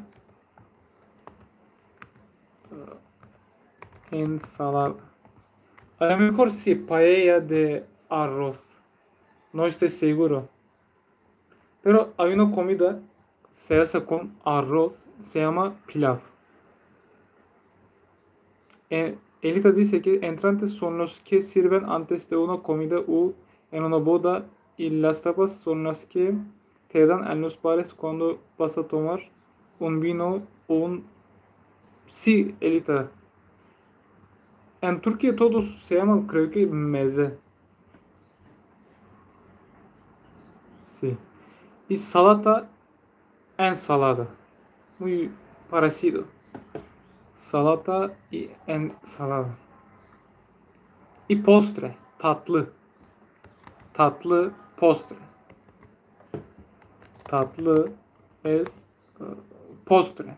Uh, ensalada. A lo mejor sí, paella de arroz. No estoy seguro. Pero hay una comida, se hace con arroz, se llama pilav. E, Elita dice que entrantes son los que sirven antes de una comida o en una boda y las tapas son las que te dan en los bares cuando vas a tomar un vino o un... Sí, Elita. En Turquía todos se llaman, creo que meze. Sí. Y salata, ensalada. Muy parecido. Salata y ensalada. Y postre, tatlı. Tatlı, postre. Tatlı es uh, postre.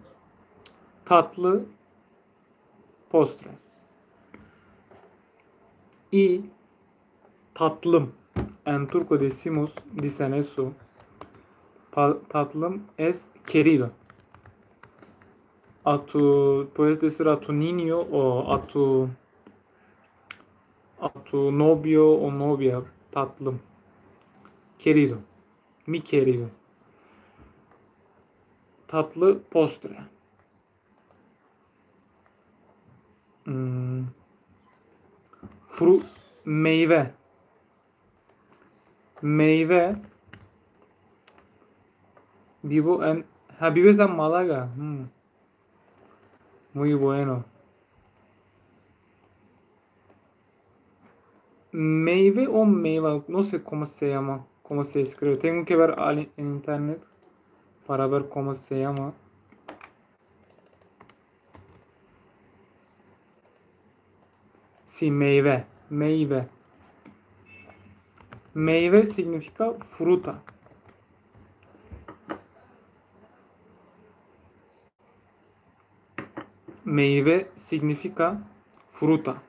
Tatlı, postre. Y tatlım. En turco decimos, dicen eso. Pa- tatlım es querido. A tu, puedes decir a tu niño o a tu, a tu novio o novia, tatlım. Querido. Mi querido. Tatlı postre. Hmm. Fru meyve. Meyve. Vivo en. Ha, vives en Málaga. Hmm. Muy bueno. Meyve o meyve. No sé cómo se llama. Cómo se escribe. Tengo que ver al- en internet para ver cómo se llama. Sí, meyve. Meyve. Meyve significa fruta. Meyve significa fruta.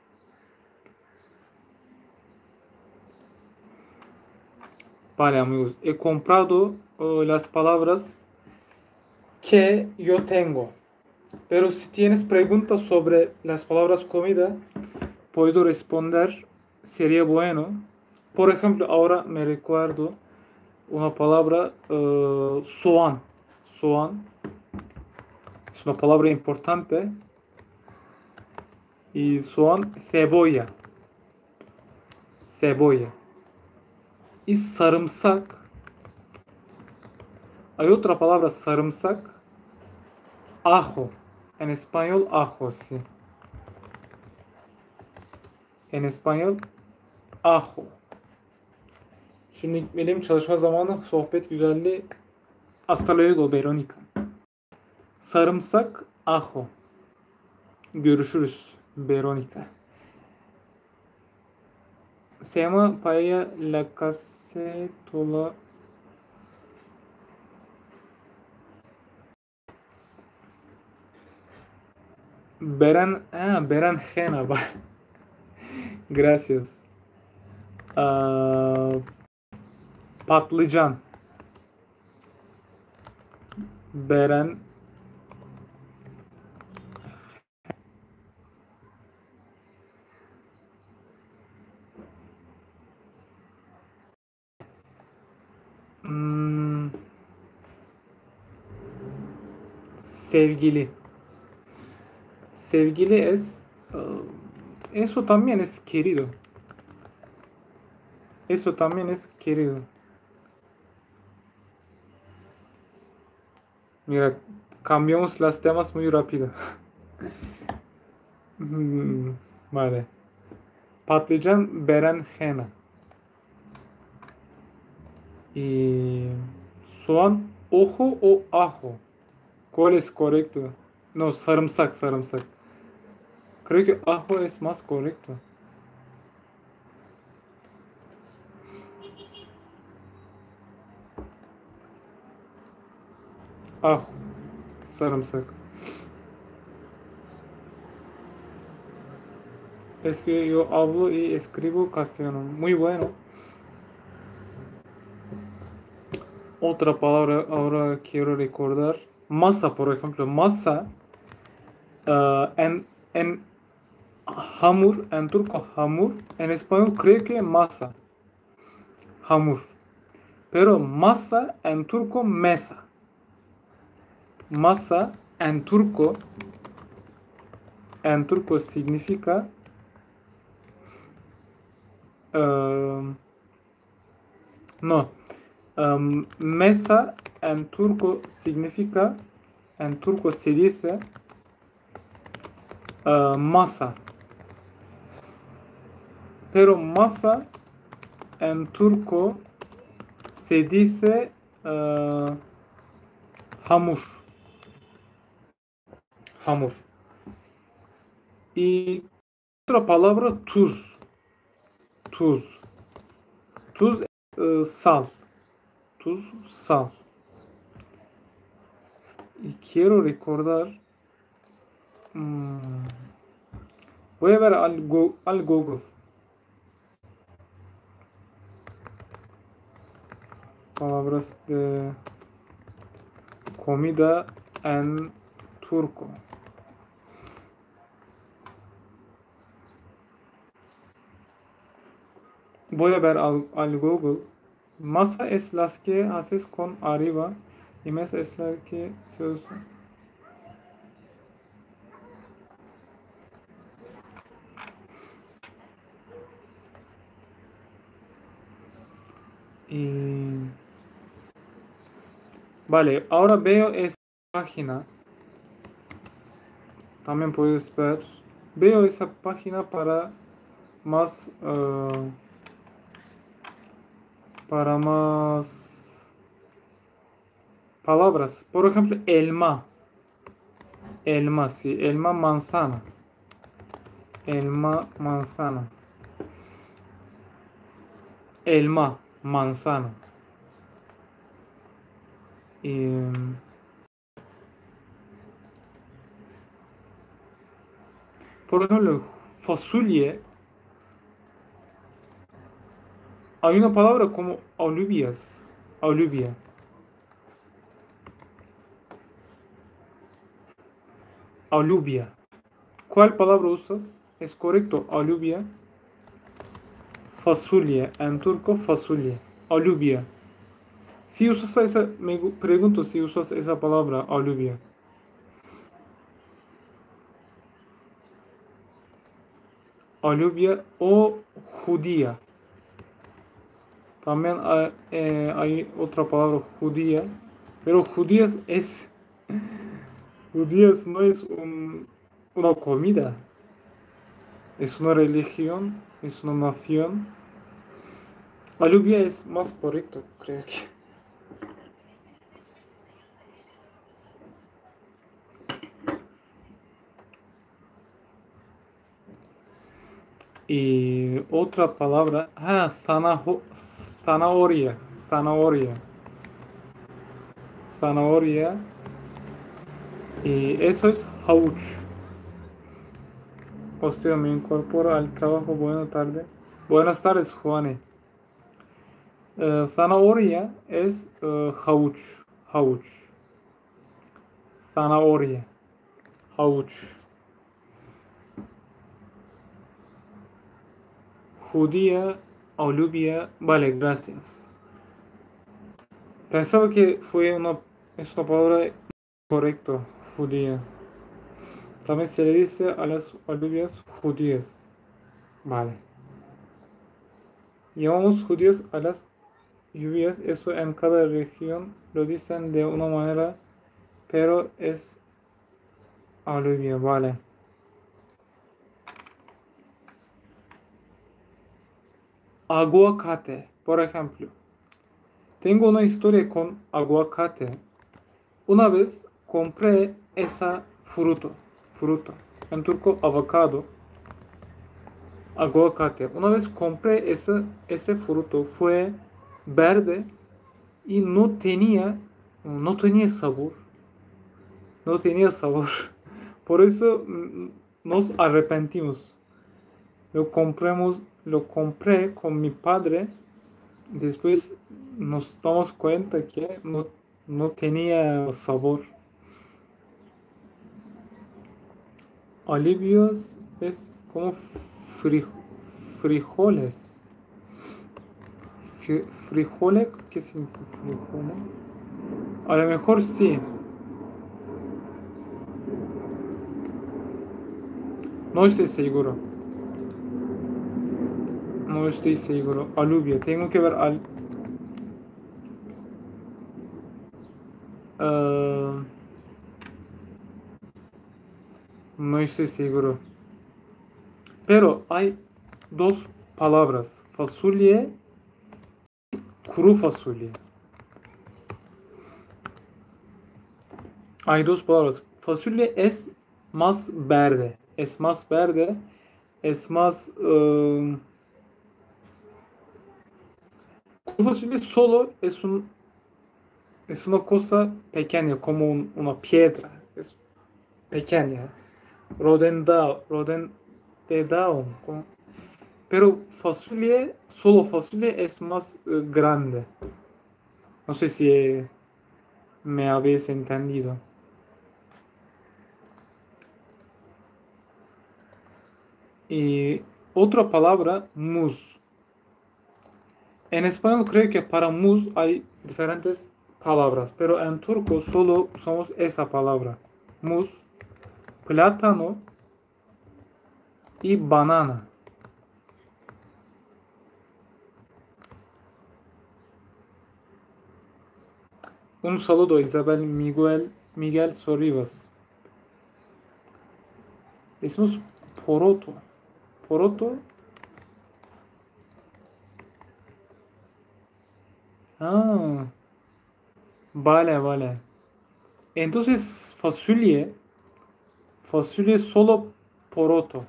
Vale, amigos. He comprado eh, las palabras que yo tengo. Pero si tienes preguntas sobre las palabras comida, puedo responder. Sería bueno. Por ejemplo, ahora me recuerdo una palabra, eh, soğan. Soğan es una palabra importante. Y soğan, cebolla. Cebolla. Y sarımsak. Hay otra palabra, sarımsak. Ajo. En español, ajo, sí. En español, ajo. Şimdi benim çalışma zamanı, sohbet güzelliği. Hasta luego, Veronica. Sarımsak, ajo. Görüşürüz, Veronica. Se llama paella la casetola. Beren, ah, berenjena. Gracias. Ah, patlıcan. Beren. Hmm, sevgili. Sevgili es. ah, eso también es querido. Eso también es querido. Mira, cambiamos las temas muy rápido. Hmm, vale. Patlıcan, berenjena. Y soğan, ojo o ajo. ¿Cuál es correcto? No, sarımsak, sarımsak. Creo que ajo es más correcto. Ajo, sarımsak. Es que yo hablo y escribo castellano. Muy bueno. Otra palabra ahora quiero recordar. Masa, por ejemplo. Masa ah, en, en hamur, en turco hamur. En español creo que masa. Hamur. Pero masa en turco mesa. Masa en turco en turco significa um, no um, mesa en turco significa en turco se dice uh, masa, pero masa en turco se dice uh, hamur. Hamur. Y otra palabra, tuz. Tuz. Tuz, uh, sal. Tuz, sal. Y quiero recordar. mm, voy a ver al, Go- al Google. palabras de comida en turco. Voy a ver al, al Google. Masa es las que haces con arriba y mesa es la que se usa. Y vale, ahora veo esa página. También puedes ver. Veo esa página para más uh, para más palabras. Por ejemplo, elma. Elma, sí. Elma, manzana. Elma, manzana. Elma, manzana. Y, por ejemplo, fasulye. Hay una palabra como alubias. Alubia. Alubia. ¿Cuál palabra usas? Es correcto, alubia. Fasulye. En turco, fasulye. Alubia. Si usas esa, me pregunto si usas esa palabra, alubia. Alubia o judía. También hay, eh, hay otra palabra, judía. Pero judías es... Judías no es un, una comida. Es una religión, es una nación. Alubia es más correcto, creo que. Y otra palabra, ah, zanaho- zanahoria, zanahoria, zanahoria. Y eso es havuç. Hostia, me incorporo al trabajo. Buenas tardes. Buenas tardes, Juane. Eh, zanahoria es eh, havuç, havuç. Zanahoria, havuç. Judía, alubia, vale, gracias. Pensaba que fue una, es una palabra correcta, judía. También se le dice a las alubias judías. Vale. Llamamos judíos a las lluvias. Eso en cada región lo dicen de una manera, pero es alubia, vale. Aguacate, por ejemplo. Tengo una historia con aguacate. Una vez compré esa fruto, fruto. En turco, avocado. Aguacate. Una vez compré ese, ese fruto. Fue verde y no tenía, no tenía sabor. No tenía sabor. Por eso mm, nos arrepentimos. Lo compramos, lo compré con mi padre. Después nos damos cuenta que no, no tenía sabor. Alivios es como fri- frijoles. Fri- ¿Frijoles? ¿Qué significa frijoles? A lo mejor sí. No estoy seguro. No estoy seguro. Alubia. Tengo que ver al... ah, no estoy seguro. Pero hay dos palabras. Fasulye, kuru fasulye. Hay dos palabras. Fasulye es más verde. Es más verde. Es más... ah, kuru fasulye solo es un... Es una cosa pequeña, como un- una piedra. Es pequeña. Rodenda, rodendedao. como- Pero fasulye, solo fasulye es más eh, grande. No sé si eh, me habéis entendido. Y otra palabra, muz. En español creo que para muz hay diferentes palabras, pero en turco solo usamos esa palabra. Muz, plátano y banana. Un saludo Isabel Miguel, Miguel Sorribas. Decimos poroto. Poroto. Ah, vale, vale. Entonces fasulye. Fasulye solo poroto.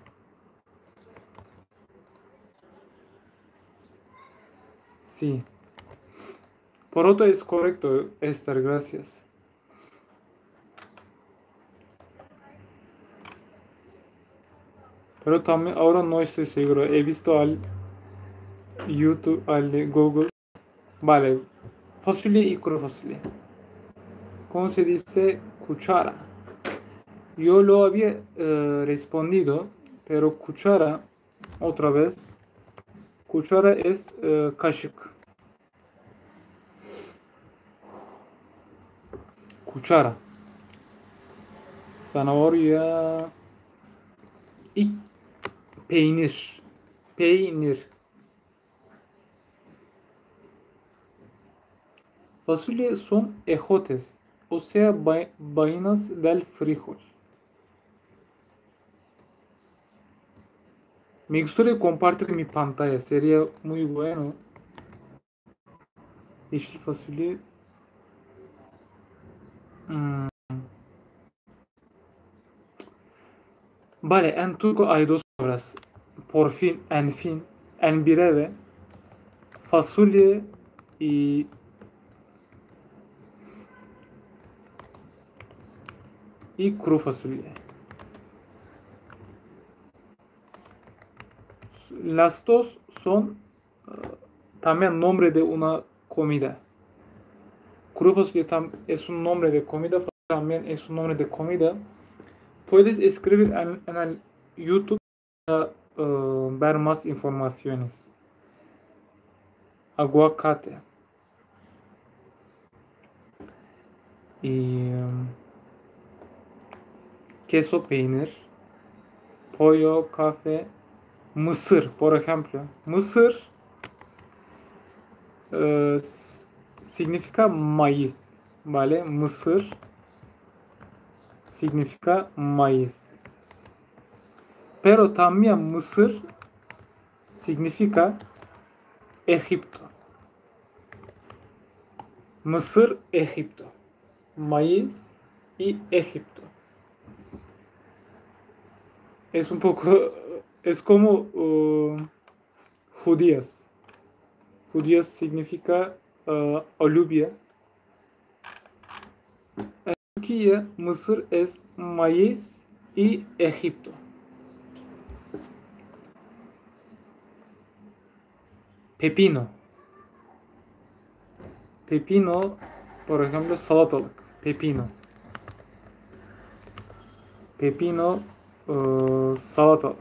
Sí. Poroto es correcto, Esther, gracias. Pero también ahora no estoy seguro. He visto al YouTube, al Google. Vale. Fasulye y kuru fasulye. ¿Cómo se dice cuchara? Yo lo había eh, respondido, pero cuchara, otra vez. Cuchara es eh, kaşık. Cuchara. Zanahoria. İlk peynir. Peynir. Fasulye son ejotes, o sea, va- vainas del frijol. Me gustaría compartir mi pantalla, sería muy bueno. Yeşil fasulye. Hmm. Vale, en turco hay dos palabras. Por fin, en fin, en breve. Fasulye y y kuru fasulye. Las dos son eh, también nombre de una comida. Kuru fasulye tam, es un nombre de comida, también es un nombre de comida. Puedes escribir en, en el YouTube para eh, ver más informaciones. Aguacate. Y um, queso, peynir. Pollo, café. Mısır, por ejemplo. Mısır eh, significa maíz, ¿vale? Mısır significa maíz. Pero también Mısır significa Egipto. Mısır, Egipto. Maíz y Egipto. Es un poco, es como uh, judías. Judías significa uh, alubia. En Turquía, Mısır es maíz y Egipto. Pepino. Pepino, por ejemplo, salatalık. Pepino. Pepino, uh, salatalık.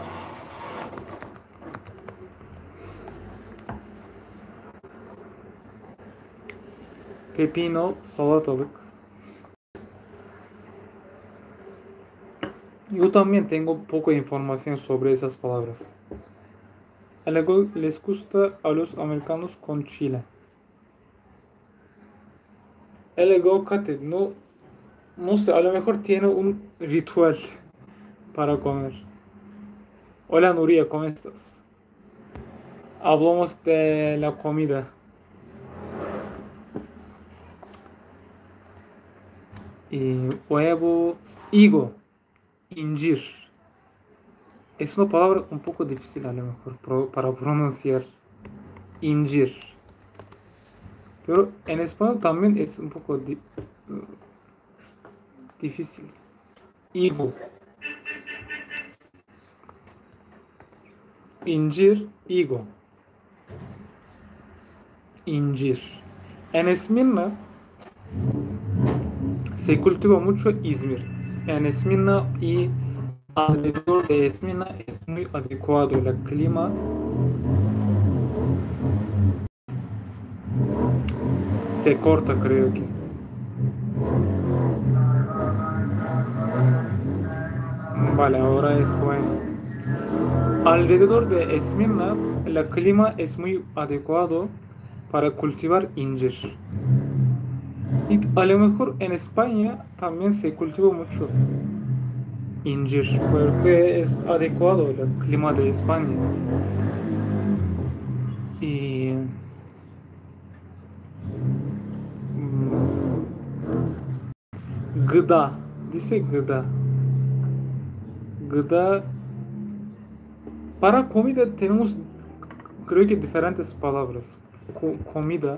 Pepino, salatalık. Yo también tengo poca información sobre esas palabras. Algo les gusta a los americanos con chile. El aguacate, no, no sé, a lo mejor tiene un ritual para comer. Hola Nuria, ¿cómo estás? Hablamos de la comida. Y huevo, higo, incir. Es una palabra un poco difícil a lo mejor pro- para pronunciar. Incir. Pero en español también es un poco di- difícil. Higo. İncir, higo. İncir. En Esmirna se cultiva mucho Izmir. En Esmirna y alrededor de Esmirna es muy adecuado el clima se corta, creo que. Vale, ahora es bueno. Alrededor de Esmirna, el clima es muy adecuado para cultivar incir. Y a lo mejor en España también se cultiva mucho incir, porque es adecuado el clima de España. Y mm, gıda, dice gıda. Gıda, para comida tenemos, creo que diferentes palabras. Co- comida,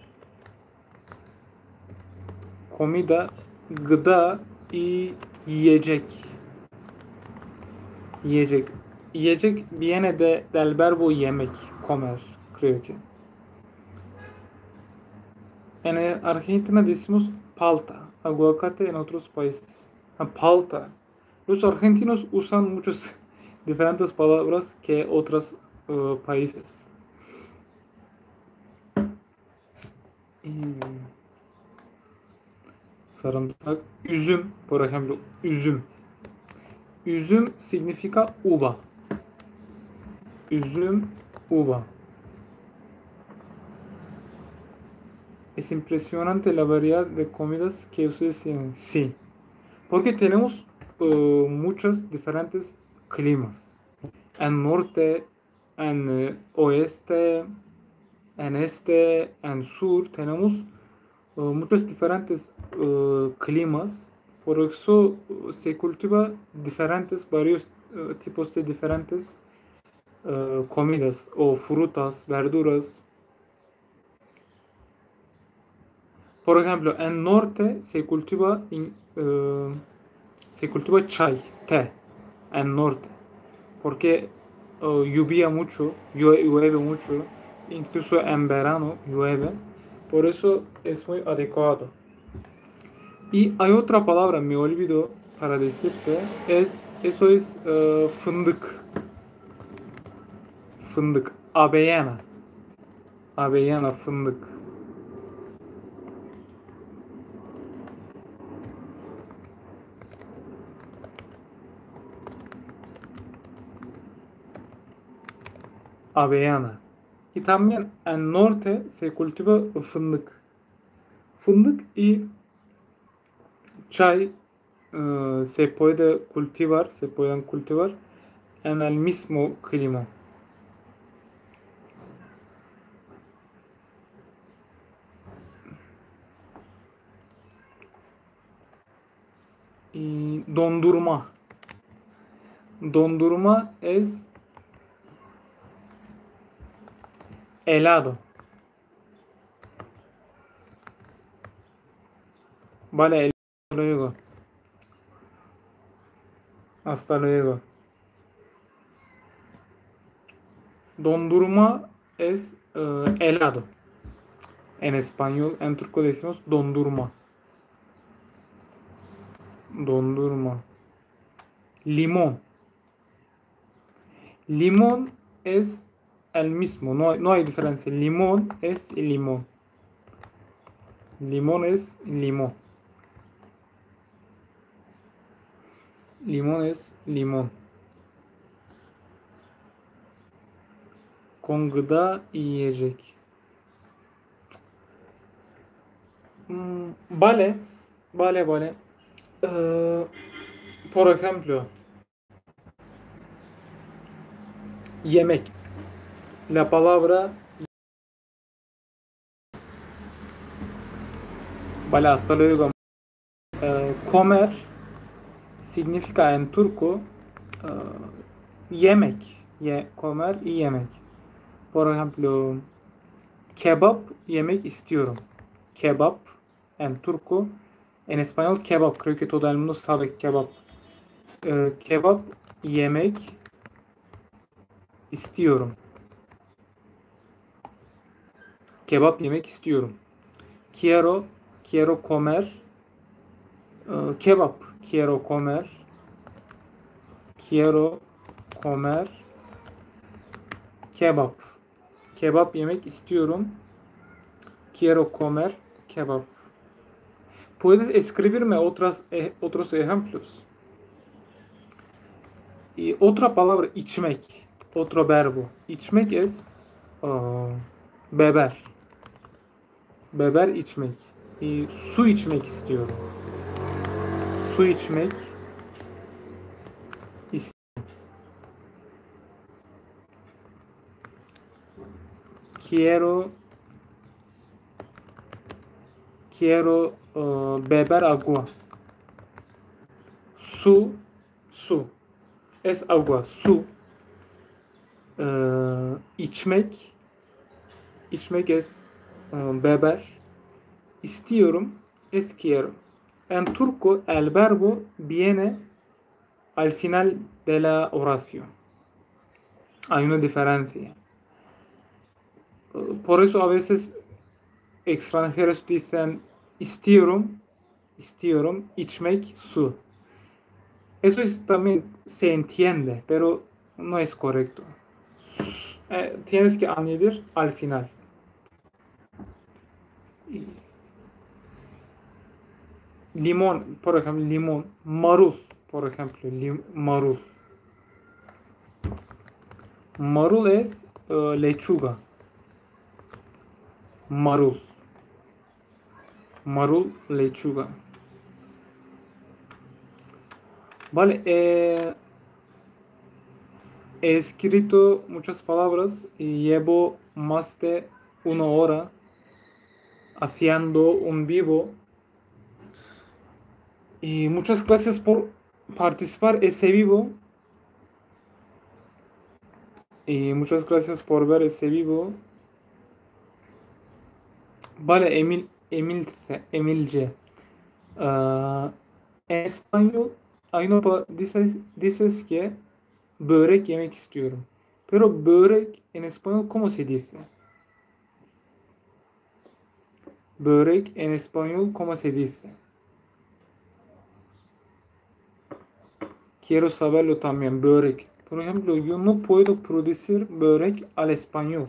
comida, gıda y yiyecek. Yiyecek. Yiyecek viene de, del verbo yemek, comer, creo que. En Argentina decimos palta, aguacate en otros países. Ah, palta. Los argentinos usan muchas diferentes palabras que otros uh, países. Y sarımsak, üzüm, por ejemplo, üzüm. Üzüm significa uva. Üzüm, uva. Es impresionante la variedad de comidas que ustedes tienen. Sí, porque tenemos uh, muchos diferentes climas. En norte, en eh, oeste, en este, en sur, tenemos uh, muchos diferentes uh, climas. Por eso uh, se cultiva diferentes, varios uh, tipos de diferentes uh, comidas o frutas, verduras. Por ejemplo, en norte se cultiva in- uh, se cultiva chai, té, en norte, porque uh, llovía mucho, llue- llueve mucho, incluso en verano llueve, por eso es muy adecuado. Y hay otra palabra, me olvido para decirte, es, eso es uh, fındık, fındık, avellana, avellana, fındık. Avellana. Y también en norte se cultiva fındık. Fındık y chai eh, se puede cultivar, se pueden cultivar en el mismo clima. Y dondurma. Dondurma es helado. Vale, hasta luego. Hasta luego. Dondurma es eh, helado. En español, en turco decimos dondurma. Dondurma. Limón. Limón es el mismo, no hay, no hay diferencia. Limón es limón. Limón es limón. Limón es limón. Con gıda yiyecek. Mm, vale, vale, vale. Eh, por ejemplo, yemek. La palabra, vale, hasta luego. Eh, comer significa en turco eh, yemek. Ye, comer y yemek. Por ejemplo, kebap yemek istiyorum. Kebap en turco. En español kebap. Creo que todo el mundo sabe kebap. Eh, kebap yemek istiyorum. Kebap yemek istiyorum. Quiero, quiero comer. Uh, kebap. Quiero comer. Quiero comer. Kebap. Kebap yemek istiyorum. Quiero comer kebap. ¿Puedes escribirme otras, eh, otros ejemplos? Y otra palabra, içmek. Otro verbo. İçmek es uh, beber. Beber içmek. E, su içmek istiyorum. Su içmek istiyorum. Quiero quiero uh, beber agua. Su su es agua. Su uh, içmek içmek es uh, beber. İstiyorum es quiero. En turco el verbo viene al final de la oración. Hay una diferencia. Por eso a veces extranjeros dicen istiyorum, istiyorum, içmek, su. Eso es, también se entiende, pero no es correcto. Eh, tienes que añadir al final. Limón, por ejemplo, limón. Marul, por ejemplo, lim, marul. Marul es uh, lechuga. Marul. Marul, lechuga. Vale, eh, he escrito muchas palabras y llevo más de una hora haciendo un vivo. Y muchas gracias por participar en ese vivo. Y muchas gracias por ver ese vivo. Vale, Emil, Emilce, Emilce. Uh, en español hay una pa- dices, dices que börek yemek istiyorum. Pero börek en español, ¿cómo se dice? Börek en español, ¿cómo se dice? Quiero saberlo también, börek. Por ejemplo, yo no puedo producir börek al español.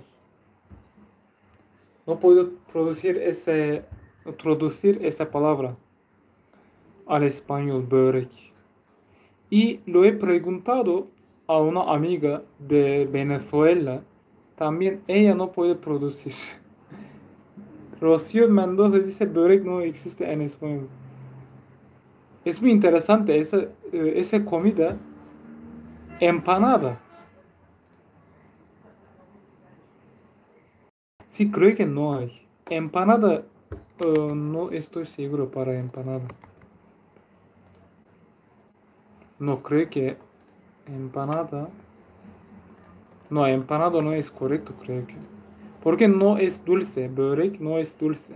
No puedo producir ese, traducir esa palabra al español, börek. Y lo he preguntado a una amiga de Venezuela. También ella no puede producir. Rocío Mendoza dice börek no existe en español. Es muy interesante esa, eh, esa comida empanada. Sí, creo que no hay. Empanada, eh, no estoy seguro para empanada. No creo que empanada. No, empanada no es correcto, creo que. Porque no es dulce. Börek no es dulce.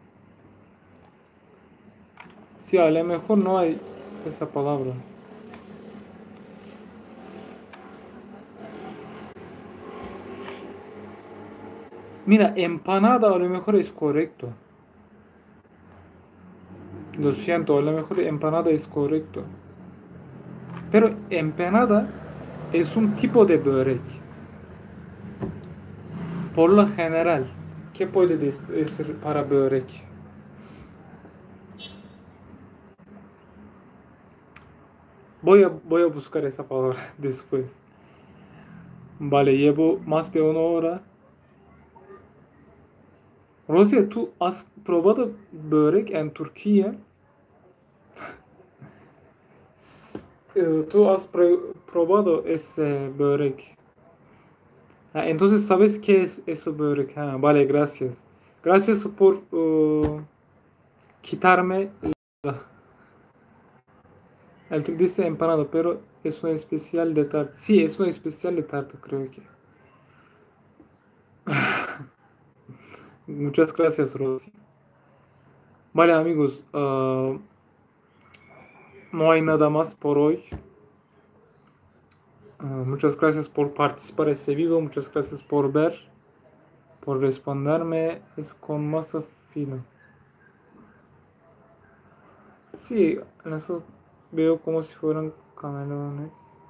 Sí, a lo mejor no hay esa palabra. Mira, empanada a lo mejor es correcto. Lo siento, a lo mejor empanada es correcto. Pero empanada es un tipo de börek. Por lo general, ¿qué puede decir para börek? Voy a, voy a buscar esa palabra después. Vale, llevo más de una hora. Rosia, ¿tú has probado börek en Turquía? Eh, ¿Tú has pro- probado ese börek? Ah, entonces, ¿sabes qué es eso börek? Ah, vale, gracias. Gracias por uh, quitarme la... El truc dice empanado, pero es un especial de tarta. Sí, es un especial de tarta, creo que. Muchas gracias, Rosy. Vale, amigos, ah, no hay nada más por hoy. Ah, muchas gracias por participar en este video. Muchas gracias por ver, por responderme. Es con masa fina. Sí, en eso veo como si fueran camaleones.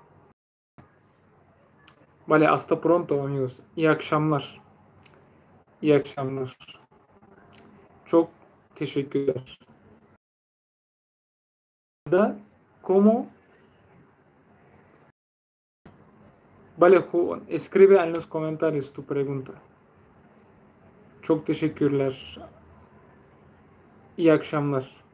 Vale, hasta pronto amigos. İyi akşamlar. İyi akşamlar. Çok teşekkürler. Da, como, vale, Juan, escribe en los comentarios tu pregunta. Çok teşekkürler. İyi akşamlar.